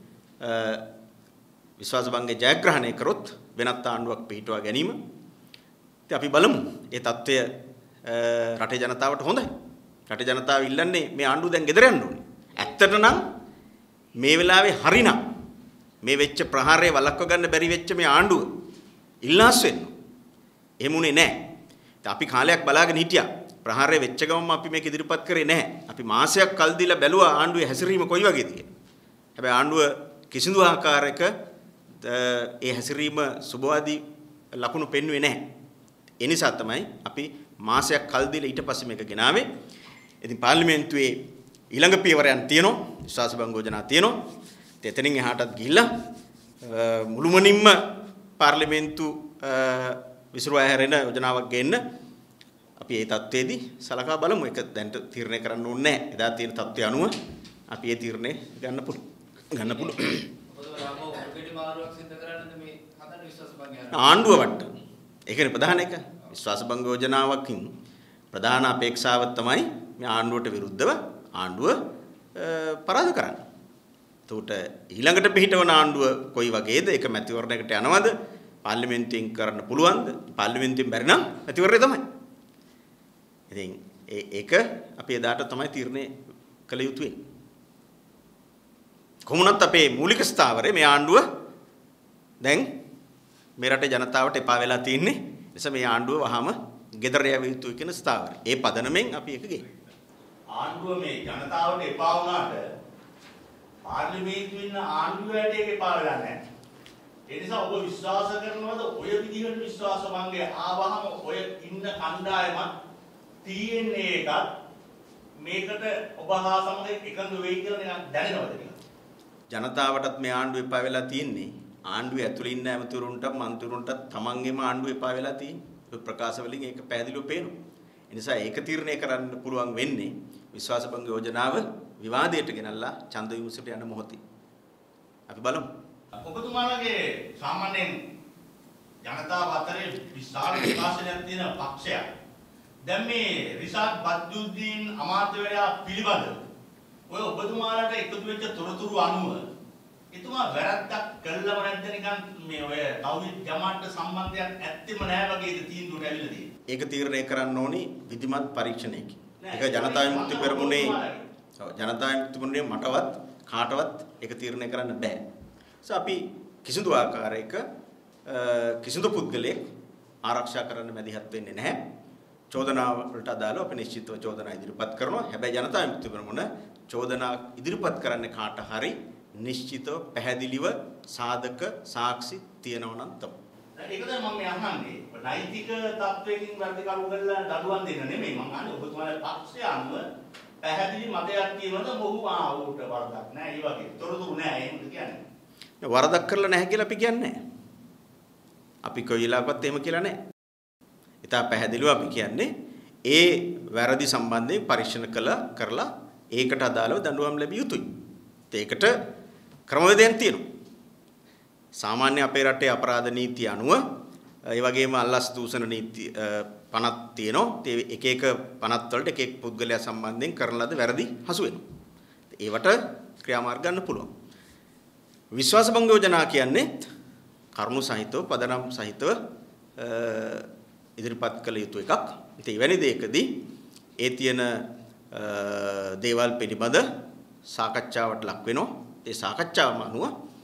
[SPEAKER 1] විශ්වාස භංගය ජයග්‍රහණය කරොත් වෙනත් ආණ්ඩුවක් පිහිටුවා ගැනීම. ඉතින් අපි බලමු. ඒ தত্ত্বය රටේ ජනතාවට හොඳයි. රටේ ජනතාව ඉල්ලන්නේ මේ ආණ්ඩුව දැන් ගෙදර යන්න ඕනේ. ඇත්තට නම් මේ වෙලාවේ හරිනම් මේ වෙච්ච ප්‍රහාරය වළක්ව ගන්න බැරි වෙච්ච මේ ආණ්ඩුව ඉල්ලාස් වෙන්න. එහෙමුනේ නැහැ. ඉතින් අපි කාලයක් බලාගෙන හිටියා. ප්‍රහාරය වෙච්ච ගමන් අපි මේක ඉදිරිපත් කරේ නැහැ. අපි මාසයක් කල් දීලා බැලුවා ආණ්ඩුවේ හැසිරීම කොයි වගේද කියලා. හැබැයි ආණ්ඩුව කිසිදු ආකාරයක ඒ හැසිරීම සුබවාදී ලකුණු පෙන්වුවේ නැහැ. ඒ නිසා තමයි අපි මාසයක් කල් දීලා ඊට පස්සේ මේක ගෙනාවේ. ඉතින් පාර්ලිමේන්තුවේ ඊළඟ පියවරයන් තියෙනවා. විශ්වාස භංග යෝජනා තියෙනවා. එතනින් එහාටත් ගිහිල්ලා මුළුමනින්ම පාර්ලිමේන්තු විසිරුවා හැරෙන යෝජනාවක් ගේන්න අපි ඒ தത്വෙදී සලකා බලමු. ඒක දැන් තීරණය කරන්න ඕනේ නැහැ. එදා තියෙන தത്വය අනුව අපි ඒ තීරණය ගන්න පුළු ගන්න පුළු. ආණ්ඩුව වට. ඒකනේ ප්‍රධාන එක. විශ්වාස භංග යෝජනාවකින් ප්‍රධාන අපේක්ෂාව තමයි මේ ආණ්ඩුවට විරුද්ධව ආණ්ඩුව පරාද කරන්න. එතකොට ඊළඟට පිහිටවන ආණ්ඩුව කොයි වගේද? ඒක මැතිවරණයකට යනවද? පාර්ලිමේන්තුවෙන් කරන්න පුළුවන්ද? පාර්ලිමේන්තුවෙන් බැරි නම් මැතිවරණය තමයි. ඉතින් ඒක අපි එදාට තමයි තීරණය කළ යුතු වෙන්නේ. කොමුණත් අපේ මූලික ස්ථාවරේ මේ ආණ්ඩුව දැන් මේ රටේ ජනතාවට එපා වෙලා තින්නේ. නිසා මේ ආණ්ඩුව වහාම ගෙදර යව යුතුයි කියන ස්ථාවරය. ඒ පදනමෙන් අපි එක ගේ.
[SPEAKER 3] ආණ්ඩුව මේ ජනතාවට එපා වුණාට පාර්ලිමේන්තුවේ ඉන්න ආණ්ඩුවට ඒක එපා වෙලා නැහැ. ඒ නිසා ඔබ විශ්වාස කරනවද ඔය විදිහට විශ්වාස භංගය ආවහම ඔය ඉන්න කණ්ඩායමත් T N A එකත් මේකට ඔබ හා සමග එකඟ වෙයි කියලා නිකන් දැනෙනවද කියලා?
[SPEAKER 1] ජනතාවටත් මේ ආණ්ඩුව එපා වෙලා තියෙන්නේ. ආණ්ඩුවේ ඇතුළේ ඉන්න ඇමතිවරුන්ට මන්ත්‍රීවරුන්ට තමන්ගේම ආණ්ඩුව එපා වෙලා තියෙන්නේ. ඔය ප්‍රකාශ වලින් ඒක පැහැදිලිව පේනවා. ඒ නිසා ඒක තීරණය කරන්න පුළුවන් වෙන්නේ විශ්වාස භංග යෝජනාව විවාදයට ගෙනල්ලා ඡන්ද විමසට යන මොහොතේ. අපි බලමු.
[SPEAKER 3] ඔබතුමාලගේ සාමාන්‍යයෙන් ජනතාව අතරේ විශාල විශ්වාසයක් තියෙන පක්ෂයක්. දැන් මේ රිෂාඩ් බද්දුද්දීන් අමාත්‍යවරයා පිළිබඳව ඔය ඔබතුමාලට එකතු වෙච්ච තොරතුරු අනුව එතුමා වැරද්දක් කළම නැද්ද නිකන් මේ ඔය තවහිද් ජමාත් සම්බන්ධයක් ඇත්තෙම නැහැ වගේ තීන්දුවට ඇවිල්ලා තියෙනවා.
[SPEAKER 1] ඒක තීරණය කරන්න ඕනි විධිමත් පරීක්ෂණයකින්. ඒක ජනතා විමුක්ති පෙරමුණේ ජනතා විමුක්ති පෙරමුණේ මටවත් කාටවත් ඒක තීරණය කරන්න බෑ. ඒස අපි කිසිදු ආකාරයක කිසිදු පුද්ගලයෙක් ආරක්ෂා කරන්න මැදිහත් වෙන්නේ නැහැ. චෝදනාව වලට අදාළව අපි නිශ්චිතව චෝදනා ඉදිරිපත් කරනවා. හැබැයි ජනතා විමුක්ති පෙරමුණ චෝදනා ඉදිරිපත් කරන්නේ කාට හරි නිශ්චිතව පැහැදිලිව සාධක සාක්ෂි තියෙනවා නම් තමයි.
[SPEAKER 3] ඒක තමයි මම මේ අහන්නේ. නෛතික තත්වයකින් වැඩිකරු කරලා දඩුවම් දෙන්න නෙමෙයි මම අහන්නේ ඔබතුමාගේ පක්ෂය අනුව පැහැදිලි මතයක් තියෙනවද මොහු ආ උට වරදක් නැහැ ඒ වගේ. තොරතුරු නැහැ එහෙමද කියන්නේ?
[SPEAKER 1] වරදක් කරලා නැහැ කියලා අපි කියන්නේ නැහැ. අපි කොයිලාකවත් එහෙම කියලා නැහැ. ඉතා පැහැදිලිව අපි කියන්නේ ඒ වැරදි සම්බන්ධයෙන් පරීක්ෂණ කළ කරලා ඒකට අදාළව දඬුවම් ලැබිය යුතුයි. ඒකට ක්‍රමවේදයන් තියෙනවා. සාමාන්‍ය අපේ රටේ අපරාධ නීතිය අනුව ඒ වගේම අල්ලස් දූෂණ නීති පනත් තියෙනවා. ඒ එක එක පනත් වලට එක එක පුද්ගලයා සම්බන්ධයෙන් කරන ලද වැරදි හසු වෙනවා. ඒවට ක්‍රියාමාර්ග ගන්න පුළුවන්. විශ්වාස භංග යෝජනා කියන්නේ කරුණු සහිතව පදනම් සහිතව ඉදිරිපත් කළ යුතු එකක්. ඉතින් එවැනි දෙයකදී ඒ තියෙන දේවල් පිළිබඳ සාකච්ඡාවට ලක් වෙනවා. ඒ සාකච්ඡාවම අනුව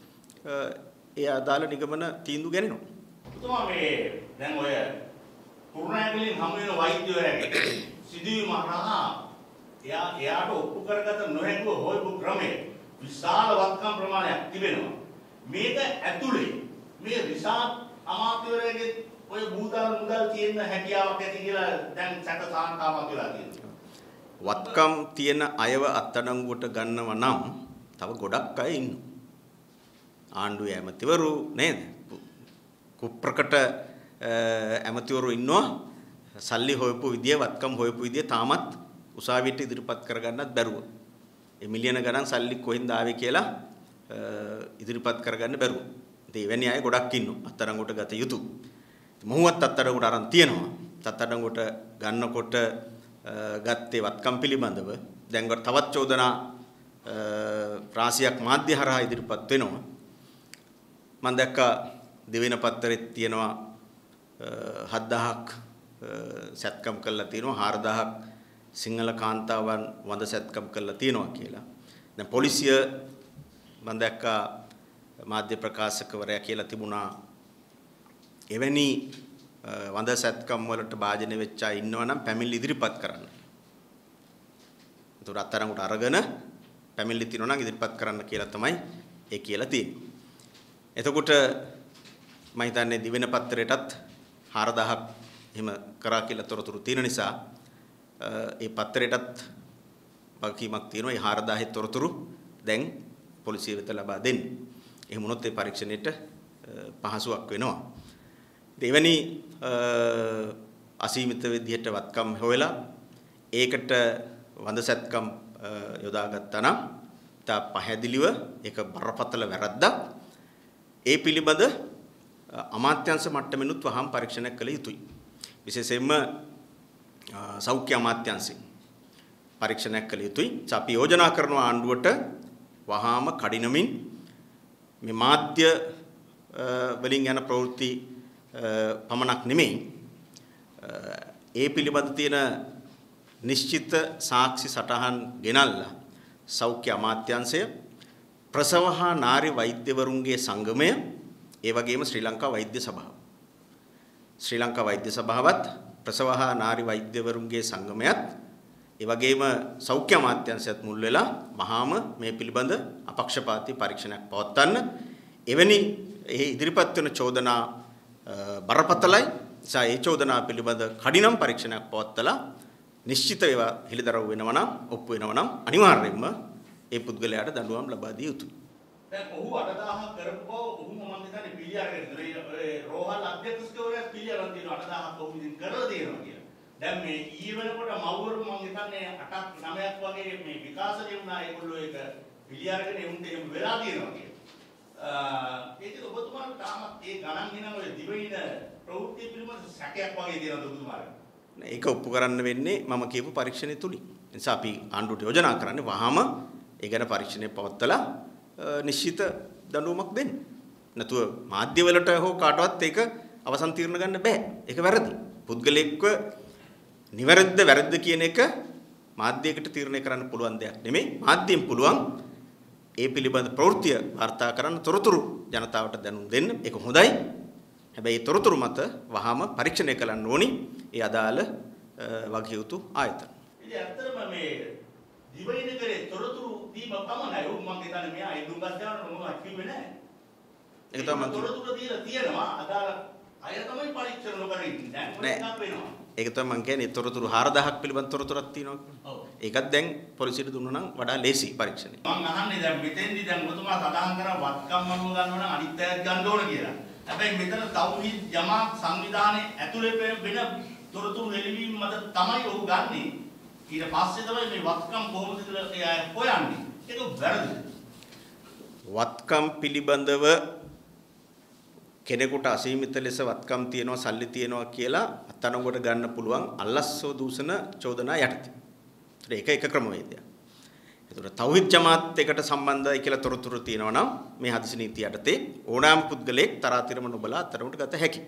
[SPEAKER 1] ඒ අදාළ නිගමන තීන්දුව ගන්නවා.
[SPEAKER 3] ඔබතුමා මේ දැන් ඔය කුරුණෑගලින් හමු වෙන වෛද්‍යවරයාගේ සිදුවීම හරහා එයා එයාට ඔප්පු කරගත නොහැකුව හොයපු ක්‍රමය විශාල වත්කම් ප්‍රමාණයක් තිබෙනවා. මේක ඇතුලේ මේ රිෂාඩ් අමාත්‍යවරයාගේ ඔය භූතාල මුදල් තියෙන හැකියාවක් ඇති කියලා දැන් සැක සාන්තාවක් වෙලා තියෙනවා.
[SPEAKER 1] වත්කම් තියෙන අයව අත්අඩංගුවට ගන්නව නම් තව ගොඩක් අය ඉන්නවා. ආණ්ඩුවේ ඇමතිවරු නේද? කුප්‍රකට ඇමතිවරු ඉන්නවා. සල්ලි හොයපු විදිය වත්කම් හොයපු විදිය තාමත් උසාවියට ඉදිරිපත් කරගන්නත් බැරුව. ඒ මිලියන ගණන් සල්ලි කොහෙන්ද ආවේ කියලා ඉදිරිපත් කරගන්න බැරුව. ඉතින් එවැනි අය ගොඩක් ඉන්නවා. අත්අඩංගුවට ගත යුතු. මොහොත් අත්අඩංගුවට අරන් තියෙනවා. අත්අඩංගුවට ගන්නකොට ගත්තේ වත්කම් පිළිබඳව දැන් තවත් චෝදනා රාශියක් මාධ්‍ය හරහා ඉදිරිපත් වෙනවා. මම දැක්කා දෙවෙන පත්තරෙත් තියෙනවා හත්දහසක් සැත්කම් කරලා තියෙනවා හාරදහසක් සිංහල කාන්තාවන් වඳ සැත්කම් කරලා තියෙනවා කියලා. දැන් පොලිසිය මම දැක්කා මාධ්‍ය ප්‍රකාශකවරයා කියලා තිබුණා එවැනි වඳ සැත්කම් වලට භාජනය වෙච්ච අය ඉන්නවා නම් පැමිණිලි ඉදිරිපත් කරන්න. ඒතර අත්අඩංගුවට අරගෙන පැමිණිලි තියෙනවා නම් ඉදිරිපත් කරන්න කියලා තමයි ඒ කියලා තියෙන්නේ. එතකොට මම හිතන්නේ දිවෙන පත්‍රයටත් හාරදහසක් එහෙම කරා කියලා තොරතුරු තියෙන නිසා ඒ පත්‍රයටත් වගකීමක් තියෙනවා. ඒ හාරදහසේ තොරතුරු දැන් පොලිසිය වෙත ලබා දෙන්න. එහෙම වුණොත් ඒ පරීක්ෂණයට පහසුවක් වෙනවා. දෙවැනි අසීමිත විදිහට වත්කම් හොයලා ඒකට වඳසැත්කම් යොදාගත්තා නම් තා පැහැදිලිව ඒක බරපතල වැරද්දක්. ඒ පිළිබඳ අමාත්‍යාංශ මට්ටමිනුත් වහාම පරීක්ෂණයක් කළ යුතුයි. විශේෂයෙන්ම සෞඛ්‍ය අමාත්‍යාංශයෙන් පරීක්ෂණයක් කළ යුතුයි. අපි යෝජනා කරන ආණ්ඩුවට වහාම කඩිනමින් මේ මාධ්‍ය වලින් යන ප්‍රවෘත්ති පමණක් නෙමෙයි ඒ පිළිබඳ තියෙන නිශ්චිත සාක්ෂි සටහන් ගෙනල්ලා සෞඛ්‍ය අමාත්‍යාංශය ප්‍රසව හා නාරි වෛද්‍යවරුන්ගේ සංගමය ඒ වගේම ශ්‍රී ලංකා වෛද්‍ය සභාව ශ්‍රී ලංකා වෛද්‍ය සභාවත් ප්‍රසව හා නාරි වෛද්‍යවරුන්ගේ සංගමයත් ඒ වගේම සෞඛ්‍ය අමාත්‍යාංශයත් මුල් වෙලා මහාම මේ පිළිබඳ අපක්ෂපාතී පරීක්ෂණයක් පවත්වන්න එවැනි එහි ඉදිරිපත් වෙන චෝදනා බරපතලයි නිසා ඒ චෝදනා පිළිබඳ කඩිනම් පරීක්ෂණයක් පවත්වලා නිශ්චිත ඒවා හෙළිදරව් වෙනවා නම් ඔප්පු වෙනවා නම් අනිවාර්යයෙන්ම ඒ පුද්ගලයාට දඬුවම් ලබා දිය යුතුයි.
[SPEAKER 3] දැන් ඔහු අටදාහක් කරපුවා ඔහුම මම හිතන්නේ පිළි අරගෙන ඒ රෝහල් අධ්‍යක්ෂකවරයා පිළි අරන් තියෙනවා අටදාහක් ඔහු ඉතින් කරලා තියෙනවා කියලා. දැන් මේ ඊ වෙනකොට මව්වරු මම හිතන්නේ අටක් නවයක් වගේ මේ විකාශනය වුණා ඒගොල්ලෝ ඒක පිළි අරගෙන එමුන්ට එහෙම වෙලා තියෙනවා කියලා. ඒක ඔබතුමාට තාමත් ඒ ගණන් හිනන ඔය දිවයින ප්‍රවෘත්ති පිළිබඳ සැකයක් වගේ තියෙනවද ඔබතුමාට?
[SPEAKER 1] ඒක ඔප්පු කරන්න වෙන්නේ මම කියපු පරීක්ෂණය තුලින්. ඒ නිසා අපි ආණ්ඩුවට යෝජනා කරන්නේ වහාම ඒ ගැන පරීක්ෂණය පවත්වලා නිශ්චිත දඬුවමක් දෙන්න. නැතුව මාධ්‍යවලට හෝ කාටවත් ඒක අවසන් තීරණ ගන්න බෑ. ඒක වැරදි. පුද්ගලෙක්ව නිවැරදිද වැරදිද කියන එක මාධ්‍යයකට තීරණය කරන්න පුළුවන් දෙයක් නෙමෙයි. මාධ්‍යයෙන් පුළුවන් ඒ පිළිබඳ ප්‍රවෘත්තිය වාර්තා කරන්න තොරතුරු ජනතාවට දැනුම් දෙන්න. ඒක හොඳයි. හැබැයි තොරතුරු මත වහාම පරීක්ෂණය කරන්න ඕනි ඒ අදාළ වගකියුතු ආයතන.
[SPEAKER 3] ඉතින් ඇත්තටම මේ දිවයින කරේ තොරතුරු දීම පමණයි. උන් මම හිතන්නේ මෙයා ඒ දුම්බස් දාන මොනවද කිව්වේ නැහැ.
[SPEAKER 1] ඒක තමයි
[SPEAKER 3] තොරතුරු දීලා තියෙනවා. අදාළ අය තමයි පරීක්ෂණ නොකරන්නේ. දැන් මොකක්ද වෙනවා?
[SPEAKER 1] ඒක තමයි මම කියන්නේ තොරතුරු හාරදහක් පිළිබඳ තොරතුරක් තියෙනවා.
[SPEAKER 3] ඔව්.
[SPEAKER 1] ඒකත් දැන් පොලිසියට දුන්නා නම් වඩා ලේසි පරීක්ෂණය.
[SPEAKER 3] මම අහන්නේ දැන් මෙතෙන්දි දැන් ඔබතුමා සඳහන් කරා වත්කම් මනුව ගන්නවා නම් අනිත් අයත් ගන්න ඕන කියලා. හැබැයි මෙතන තව්හීද් ජමාත් සංවිධානයේ ඇතුලේ වෙන තොරතුරු එළිවීම මත තමයි ඔහු ගන්නෙ. ඊට පස්සේ තමයි මේ වත්කම් කොහොමද කියලා එයා හොයන්නේ. ඒක වැරදිද?
[SPEAKER 1] වත්කම් පිළිබඳව කෙනෙකුට අසීමිත ලෙස වත්කම් තියනවා සල්ලි තියනවා කියලා අත්අඩංගුවට ගන්න පුළුවන් අල්ලස්සෝ දූෂණ චෝදනා යටතේ. ඒක එක ක්‍රමවේදයක්. ඒතර තව්හීද් ජමාත් එකට සම්බන්ධයි කියලා තොරතුරු තියෙනවා නම් මේ හදිසි නීතිය යටතේ ඕනෑම පුද්ගලෙක් තරාතිරම නොබලා අත්අඩංගුවට ගත හැකියි.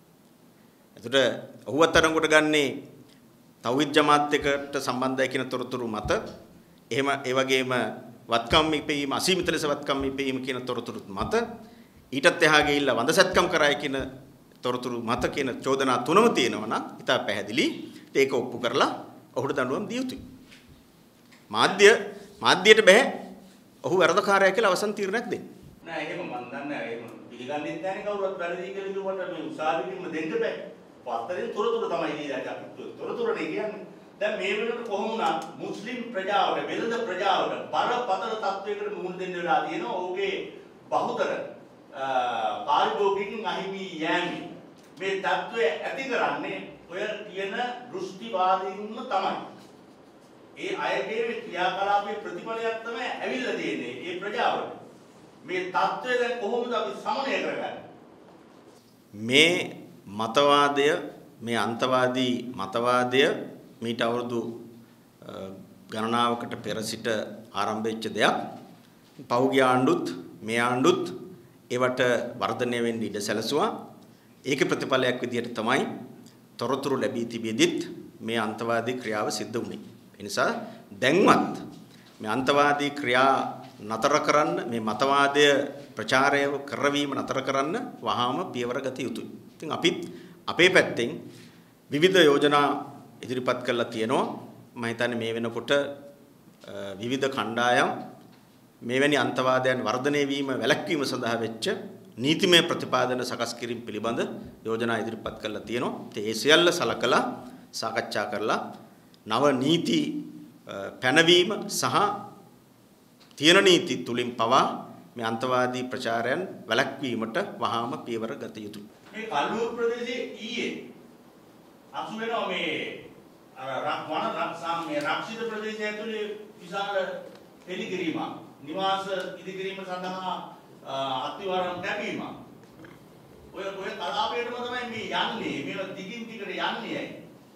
[SPEAKER 1] ඒතර ඔහු අත්අඩංගුවට ගන්නේ තව්හීද් ජමාත් එකට සම්බන්ධයි කියන තොරතුරු මත එහෙම ඒ වගේම වත්කම් ඉපීම අසීමිත ලෙස වත්කම් ඉපීම කියන තොරතුරු මත ඊටත් එහා ගිහිල්ලා වඳසත්කම් කරයි කියන තොරතුරු මත කියන චෝදනා තුනම තියෙනවා නම් ඉතා පැහැදිලි ඒක ඔප්පු කරලා ඔහුට දඬුවම් දිය යුතුයි. මාධ්‍ය මාධ්‍යයට බෑ ඔහු වැරදකාරයා කියලා අවසන් තීරණයක් දෙන්න.
[SPEAKER 3] නෑ එහෙම මන් දන්නේ නෑ එහෙම පිළිගන්නේ නැහැ කවුරුත් වැරදි කියලා කිව්වට මේ උසාවියෙම දෙන්න බෑ. පතරෙන් තොරතුරු තමයි දීලා අපි තොරතුරුනේ කියන්නේ. දැන් මේ වෙනකොට කොහොම වුණත් මුස්ලිම් ප්‍රජාවට වෙළඳ ප්‍රජාවට බරපතල තත්වයකට මුහුණ දෙන්න වෙලා තියෙනවා. ඔහුගේ බහුතර පාරිභෝගිකින් අහිමි යෑමි මේ තත්වය ඇති කරන්නේ ඔය කියන දෘෂ්ටිවාදීන්ම තමයි. ඒ අයගේ ක්‍රියාකලාපයේ ප්‍රතිඵලයක් තමයි ඇවිල්ලා තියෙන්නේ ඒ ප්‍රජාවට. මේ තත්වය දැන් කොහොමද අපි සමනය කරගන්නේ?
[SPEAKER 1] මේ මතවාදය මේ අන්තවාදී මතවාදය මීට අවුරුදු ගණනාවකට පෙර සිට ආරම්භ වෙච්ච දෙයක්. පෞග්‍ය ආණ්ඩුත් මේ ආණ්ඩුත් ඒවට වර්ධනය වෙන්න ඉඩ සැලසුවා. ඒකේ ප්‍රතිඵලයක් විදිහට තමයි තොරතුරු ලැබී තිබෙද්දිත් මේ අන්තවාදී ක්‍රියාව සිද්ධ වුණේ. ඒ නිසා දැන්වත් මේ අන්තවාදී ක්‍රියා නතර කරන්න මේ මතවාදය ප්‍රචාරය කරවීම නතර කරන්න වහාම පියවර ගත යුතුයි. ඉතින් අපිත් අපේ පැත්තෙන් විවිධ යෝජනා ඉදිරිපත් කරලා තියෙනවා. මම හිතන්නේ මේ වෙනකොට විවිධ කණ්ඩායම් මේවැනි අන්තවාදයන් වර්ධනය වීම වැළැක්වීම සඳහා වෙච්ච නීතිමය ප්‍රතිපාදන සකස් කිරීම පිළිබඳ යෝජනා ඉදිරිපත් කරලා තියෙනවා. ඒ සියල්ල සලකලා සාකච්ඡා කරලා නව නීති පැනවීම සහ තියෙන නීති තුලින් පවා මේ අන්තවාදී ප්‍රචාරයන් වැළැක්වීමට වහාම පියවර ගත යුතුයි.
[SPEAKER 3] මේ කල්ලූර් ප්‍රදේශයේ ඊයේ අසු වෙනවා මේ අර වන රක්ෂා මේ රක්ෂිත ප්‍රදේශය ඇතුලේ විශාල එලිකිරීමක් නිවාස ඉදිකිරීම සඳහා අතිවාරම් ලැබීම. ඔය ඔය කලාපයටම තමයි මේ යන්නේ. මේක දිගින් දිගට යන්නේ ඇයි?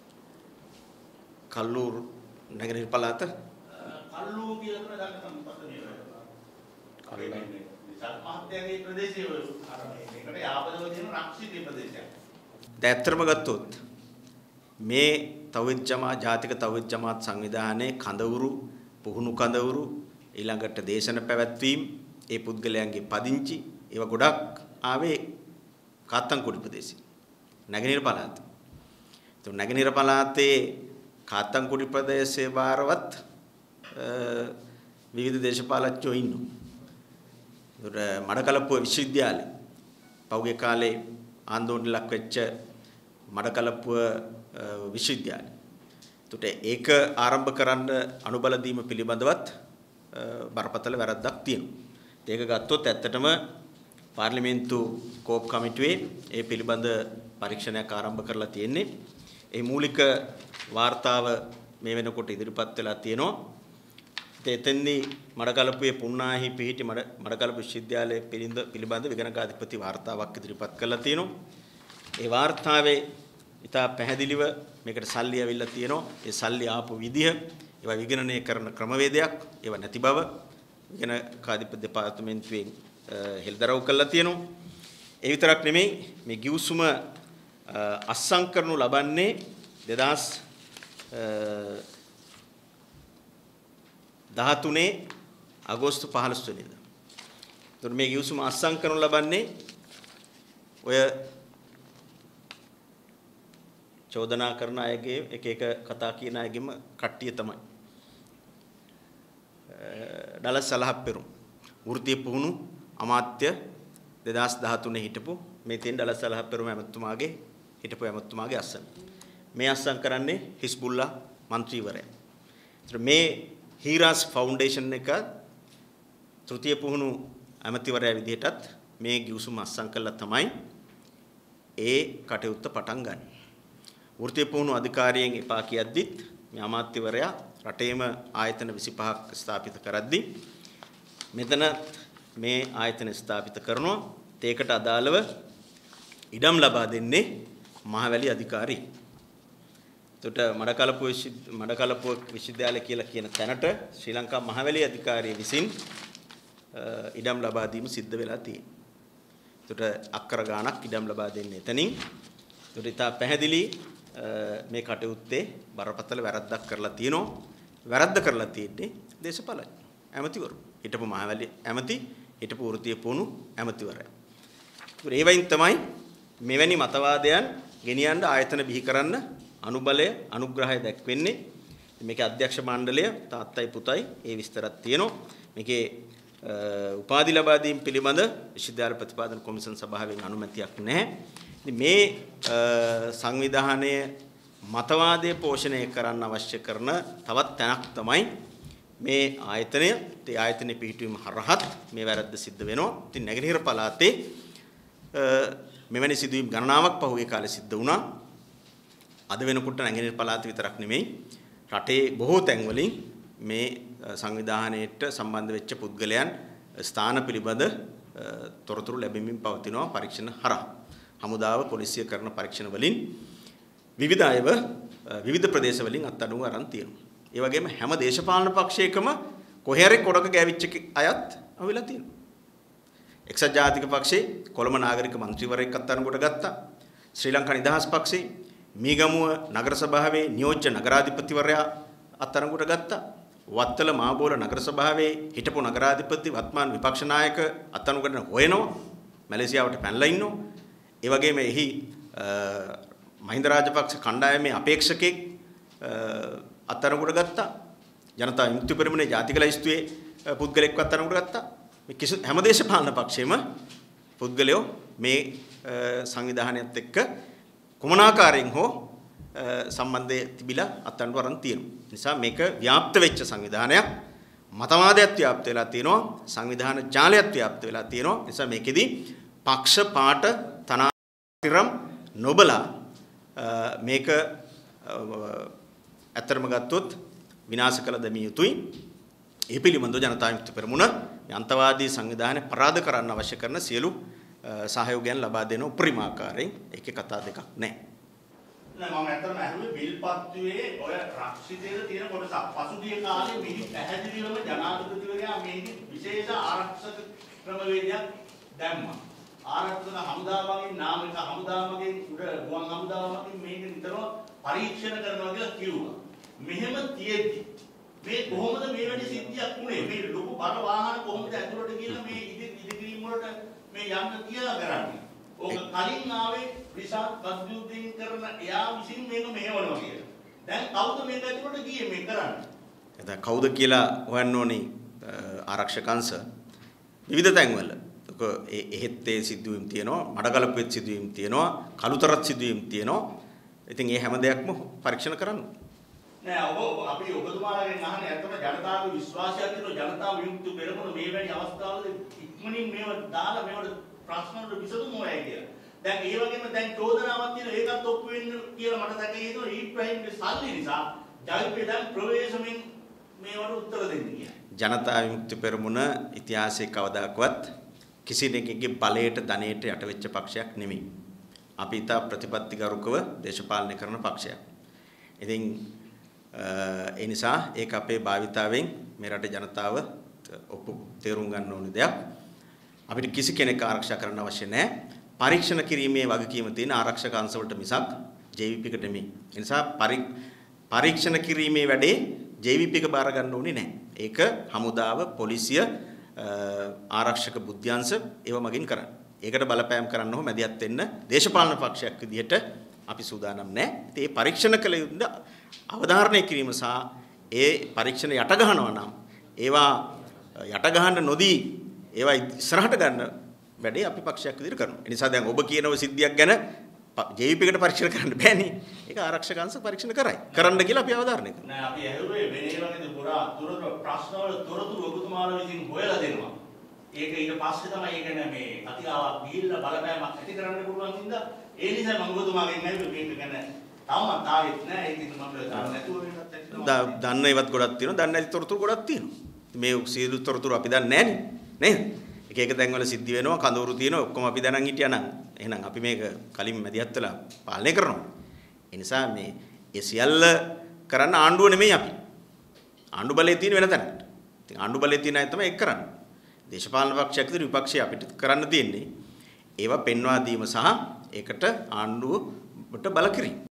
[SPEAKER 1] කල්ලූර් නැගෙනහිර පළාත
[SPEAKER 3] කල්ලූර් කියලා තමයි දන්න සම්පත මේ. මහත්තයාගේ ප්‍රදේශයේ අර මේකට යාපදව තියෙන රක්ෂිත ප්‍රදේශයක්.
[SPEAKER 1] දැත්තරම ගත්තොත් මේ තවහිද් ජමා ජාතික තවහිද් ජමාත් සංවිධානයේ කඳවුරු පුහුණු කඳවුරු ඊළඟට දේශන පැවැත්වීම ඒ පුද්ගලයන්ගේ පදිංචි ඒවා ගොඩක් ආවේ කාත්තන්කුඩි ප්‍රදේශයේ නැගෙනහිර පළාත. તો නැගෙනහිර පළාතේ කාත්තන්කුඩි ප්‍රදේශයේ බාරවත් විවිධ දේශපාලඥයෝ ඉන්නවා. ඒතර මඩකලපුව විශ්වවිද්‍යාලය පෞගේ කාලේ ආන්දෝලන ලක් වෙච්ච මඩකලපුව විශ්වවිද්‍යාලය. ඒතට ඒක ආරම්භ කරන්න අනුබල දීම පිළිබඳවත් බරපතල වැරද්දක් තියෙනවා. ඒක ගත්තොත් ඇත්තටම පාර්ලිමේන්තු කෝප් කමිටුවේ ඒ පිළිබඳ පරීක්ෂණයක් ආරම්භ කරලා තියෙන්නේ. ඒ මූලික වාර්තාව මේ වෙනකොට ඉදිරිපත් වෙලා තියෙනවා. එතෙන්දී මඩකලපුවේ පුන්නාහි පිහිටි මඩකලපු විශ්වවිද්‍යාලයේ පිළිබඳ විගණකාධිපති වාර්තාවක් ඉදිරිපත් කරලා තියෙනවා. ඒ වාර්තාවේ ඉතා පැහැදිලිව මේකට සල්ලි ඇවිල්ලා තියෙනවා. ඒ සල්ලි ආපු විදිහ, ඒවා විගණනය කරන ක්‍රමවේදයක්, ඒවා නැති බව විගණකාධිපති දෙපාර්තමේන්තුවෙන් හෙළිදරව් කරලා තියෙනවා. ඒ විතරක් නෙමෙයි මේ ගිවිසුම අත්සන් කරනු ලබන්නේ දෙදාස් දහතුනේ අගෝස්තු පහළොස් වෙනිදා. එතකොට මේ ගිවිසුම අත්සන් කරනු ලබන්නේ ඔය චෝදනා කරන අයගේ එක එක කතා කියන අයගෙම කට්ටිය තමයි. ඩලස් සලහප්පෙරුම් වෘත්තීය පුහුණු අමාත්‍ය දෙදාස් දහතුනේ හිටපු මේ තියෙන ඩලස් සලහප්පෙරුම ඇමතුමාගේ හිටපු ඇමතුමාගේ අස්සන. මේ අස්සන් කරන්නේ හිස්බුල්ලා മന്ത്രിවරයා. ඒතර මේ හීරාස් ෆවුන්ඩේෂන් එක තෘතීය පුහුණු ඇමතිවරයා විදිහටත් මේ ගිවිසුම අත්සන් කළා තමයි ඒ කටයුත්ත පටන් ගන්න. වෘත්තීය පුහුණු අධිකාරියෙන් එපා කියද්දිත් මේ අමාත්‍යවරයා රටේම ආයතන විසිපහක් ස්ථාපිත කරද්දී මෙතන මේ ආයතන ස්ථාපිත කරනවා. ඒකට අදාළව ඉඩම් ලබා දෙන්නේ මහවැලි අධිකාරී. එතකොට මඩකලපුව මඩකලපුව විශ්වවිද්‍යාලය කියලා කියන තැනට ශ්‍රී ලංකා මහවැලි අධිකාරිය විසින් ඉඩම් ලබා දීම සිද්ධ වෙලා තියෙනවා. එතකොට අක්කර ගාණක් ඉඩම් ලබා දෙන්නේ එතනින්. එතකොට ඉතා පැහැදිලි මේ කටයුත්තේ බරපතල වැරද්දක් කරලා තියෙනවා. වැරද්ද කරලා තියෙන්නේ දේශපාලඥ ඇමතිවරු. හිටපු මහවැලි ඇමති, හිටපු වෘත්තීය පුහුණු ඇමතිවරයා. ඒ වයින් තමයි මෙවැනි මතවාදයන් ගෙනියන්න ආයතන බිහි කරන්න අනුබලය අනුග්‍රහය දක්වන්නේ. මේකේ අධ්‍යක්ෂ මණ්ඩලය තාත්තයි පුතයි ඒ විස්තරات තියෙනවා. මේකේ උපාධි ලබා දීම පිළිබඳ විශ්වවිද්‍යාල ප්‍රතිපාදන කොමිෂන් සභාවෙන් අනුමැතියක් නැහැ. ඉතින් මේ සංවිධානයේ මතවාදයේ පෝෂණය කරන්න අවශ්‍ය කරන තවත් තැනක් තමයි මේ ආයතනය. ඒ ආයතනයේ පිහිටුවීම හරහත් මේ වැරද්ද සිද්ධ වෙනවා. ඉතින් නැගෙනහිර පළාතේ මෙවැනි සිදුවීම් ගණනාවක් පහුගිය කාලේ සිද්ධ වුණා. අද වෙනකොට නැගෙනහිර පළාත විතරක් නෙමෙයි රටේ බොහෝ තැන්වලින් මේ සංවිධානයට සම්බන්ධ වෙච්ච පුද්ගලයන් ස්ථාන පිළිබඳ තොරතුරු ලැබෙමින් පවතිනවා පරීක්ෂණ හරහා. හමුදාව පොලිසිය කරන පරීක්ෂණ වලින් විවිධ අයව විවිධ ප්‍රදේශ වලින් අත්අඩංගුව අරන් තියෙනවා. ඒ වගේම හැම දේශපාලන පක්ෂයකම කොහේ හරි කොටක ගෑවිච්ච අයත් අවිලා තියෙනවා. එක්සත් ජාතික පක්ෂේ කොළඹ නාගරික මන්ත්‍රීවරයෙක් අත්අඩංගුවට ගත්තා. ශ්‍රී ලංකා නිදහස් පක්ෂේ මීගමුව නගර සභාවේ නියෝජ්‍ය නගරාධිපතිවරයා අත්අඩංගුවට ගත්තා. වත්තල මාබෝල නගර සභාවේ හිටපු නගරාධිපති වත්මාන විපක්ෂ නායක අත්අඩංගුවට හොයනවා. මැලේසියාවට පැනලා ඉන්නවා. ඒ වගේම එහි මහින්ද රාජපක්ෂ කණ්ඩායමේ අපේක්ෂකෙක් අත්අඩංගුවට ගත්තා. ජනතා විමුක්ති පෙරමුණේ ජාතික ලයිස්තුවේ පුද්ගලෙක් අත්අඩංගුවට ගත්තා. මේ කිසි හැම දේශපාලන පක්ෂෙම පුද්ගලයෝ මේ සංවිධානයත් එක්ක කුමනාකාරයෙන් හෝ සම්බන්ධය තිබිලා අත්අඩංගුව අරන් තියෙනවා. නිසා මේක ව්‍යාප්ත වෙච්ච සංවිධානයක්. මතවාදයක් ව්‍යාප්ත වෙලා තියෙනවා. සංවිධාන ජාලයක් ව්‍යාප්ත වෙලා තියෙනවා. නිසා මේකෙදි පක්ෂ පාට තනාතිරම් නොබලා මේක ඇත්තරම ගත්තොත් විනාශ කළ දැමිය යුතුයි. ඒ පිළිබඳව ජනතා විමුක්ති පෙරමුණ අන්තවාදී සංවිධානය පරාද කරන්න අවශ්‍ය කරන සියලු සහයෝගයන් ලබා දෙන උපරිම ආකාරයෙන් ඒකේ කතා දෙකක් නැහැ.
[SPEAKER 3] නෑ මම ඇත්තටම අහුවේ විල්පත්තුවේ ඔය රක්ෂිතයේ තියෙන කොටස පසුගිය කාලේ මිනි පැහැදිලිවම ජනාධිපතිවරයා මේකේ විශේෂ ආරක්ෂක ක්‍රමවේදයක් දැම්මා. ආරක්ෂක හමුදාවකින් නාමික හමුදාවකින් උඩ ගුවන් හමුදාවකින් මේක නිතරම පරීක්ෂණ කරනවා කියලා කිව්වා. මෙහෙම තියෙද්දි මේ කොහොමද මේ වැඩි සිද්ධියක් වුණේ? මේ ලොකු බර වාහන කොහොමද ඇතුළට ගිහලා මේ ඉදි ඉදිකිරීම වලට මේ යන්න කියලා කරන්නේ? ඕක කලින් ආවේ රිෂාඩ් බද්දුද්දීන් කරන එයා විසින් මේක මෙහෙවනවා කියලා. දැන් කවුද මේක ඇතුළට ගියේ මේ කරන්නේ?
[SPEAKER 1] එතන කවුද කියලා හොයන්න ඕනේ ආරක්ෂක අංශ විවිධ තැන්වල. ඒක එහෙත් ඒ සිදුවීම් තියෙනවා, මඩකලපුවෙත් සිදුවීම් තියෙනවා, කළුතරත් සිදුවීම් තියෙනවා. ඉතින් මේ හැම දෙයක්ම පරීක්ෂණ කරන්න.
[SPEAKER 3] නෑ ඔබ අපි ඔබතුමාලාගෙන් අහන්නේ ඇත්තම ජනතාවගේ විශ්වාසයක් තියෙන ජනතාව විමුක්ති පෙරමුණ මේ වැනි අවස්ථාවලදී ඉක්මනින් මේව දාලා මේවට ප්‍රශ්න වලට විසඳුම් හොයයි කියලා. දැන් ඒ වගේම දැන් චෝදනාවක් තියෙන ඒකත් ඔප්පු වෙන්න කියලා මට දැකේ හිතුවා ඊබ්‍රහීම්ගේ සල්ලි නිසා ජවිපේ දැන් ප්‍රවේශමෙන් මේවට උත්තර දෙන්න කියලා.
[SPEAKER 1] ජනතා විමුක්ති පෙරමුණ ඉතිහාසයේ කවදාකවත් කිසි කෙනෙකුගේ බලයට ධනයට යට වෙච්ච පක්ෂයක් නෙමෙයි. අපි තා ප්‍රතිපත්තිගරුකව දේශපාලනය කරන පක්ෂයක්. ඉතින් ඒ නිසා ඒක අපේ භාවිතාවෙන් මේ රටේ ජනතාව ඔප්පු තේරුම් ගන්න ඕන දෙයක්. අපිට කිසි කෙනෙක් ආරක්ෂා කරන්න අවශ්‍ය නැහැ. පරීක්ෂණ කිරීමේ වගකීම තියෙන ආරක්ෂක අංශ වලට මිසක් ජේ වී පී කට නෙමෙයි. ඒ නිසා පරීක්ෂණ කිරීමේ වැඩේ ජේ වී පී එක බාර ගන්න ඕනේ නැහැ. ඒක හමුදාව, පොලිසිය, ආරක්ෂක බුද්ධ්‍යංශ ඒව මගින් කරන්නේ. ඒකට බලපෑම් කරන්න ඕන මැදිහත් වෙන්න දේශපාලන පක්ෂයක් විදිහට අපි සූදානම් නැහැ. ඉතින් මේ පරීක්ෂණ කළ යුතු අවධාරණය කිරීම සහ ඒ පරීක්ෂණ යට ගහනවා නම් ඒවා යට ගහන්න නොදී ඒවා ඉස්සරහට ගන්න වැඩේ අපි පක්ෂයක් විදිහට කරනවා. ඒ නිසා දැන් ඔබ කියනව සිද්ධියක් ගැන ජේ වී පී එකට පරීක්ෂණ කරන්න බෑනේ. ඒක ආරක්ෂක අංශ පරීක්ෂණ කරයි. කරන්න කියලා අපි අවධාරණය කරනවා.
[SPEAKER 3] නෑ අපි ඇහුවේ වෙනේ වගේ පුරා තොරතුරු ප්‍රශ්න වල තොරතුරු ඔබතුමාලා විසින් හොයලා දෙනවා. ඒක ඊට පස්සේ තමයි ඒක නෑ මේ අතිගාවක් ගිහිල්ලා බලපෑමක් ඇති කරන්න පුළුවන් හින්දා ඒ නිසා මම ඔබතුමාගෙන් ඇහුවේ මේක ගැන තාමත් ආවෙත් නෑ. ඒක ඉතින් මම දන්නේ නැතුව වෙනත් ඇත්තටම
[SPEAKER 1] දන්න ඒවත් ගොඩක් තියෙනවා. දන්නේ නැති තොරතුරු ගොඩක් තියෙනවා. මේ සියලු තොරතුරු අපි දන්නේ නෑනේ. නේද? එක එක තැන්වල සිද්ධ වෙනවා, කඳවුරු තියෙනවා, ඔක්කොම අපි දැනන් හිටියා නම් එහෙනම් අපි මේක කලින් මැදිහත් වෙලා පාලනය කරනවා. ඒ නිසා මේ ඒ සියල්ල කරන්න ආණ්ඩුව නෙමෙයි අපි. ආණ්ඩු බලයේ තියෙන වෙන තැනකට. ඉතින් ආණ්ඩු බලයේ තියෙන අය තමයි ඒක කරන්නේ. දේශපාලන පක්ෂයක් විදිහට විපක්ෂය අපිට කරන්න තියෙන්නේ ඒවා පෙන්වා දීම සහ ඒකට ආණ්ඩුවට බල කිරීම.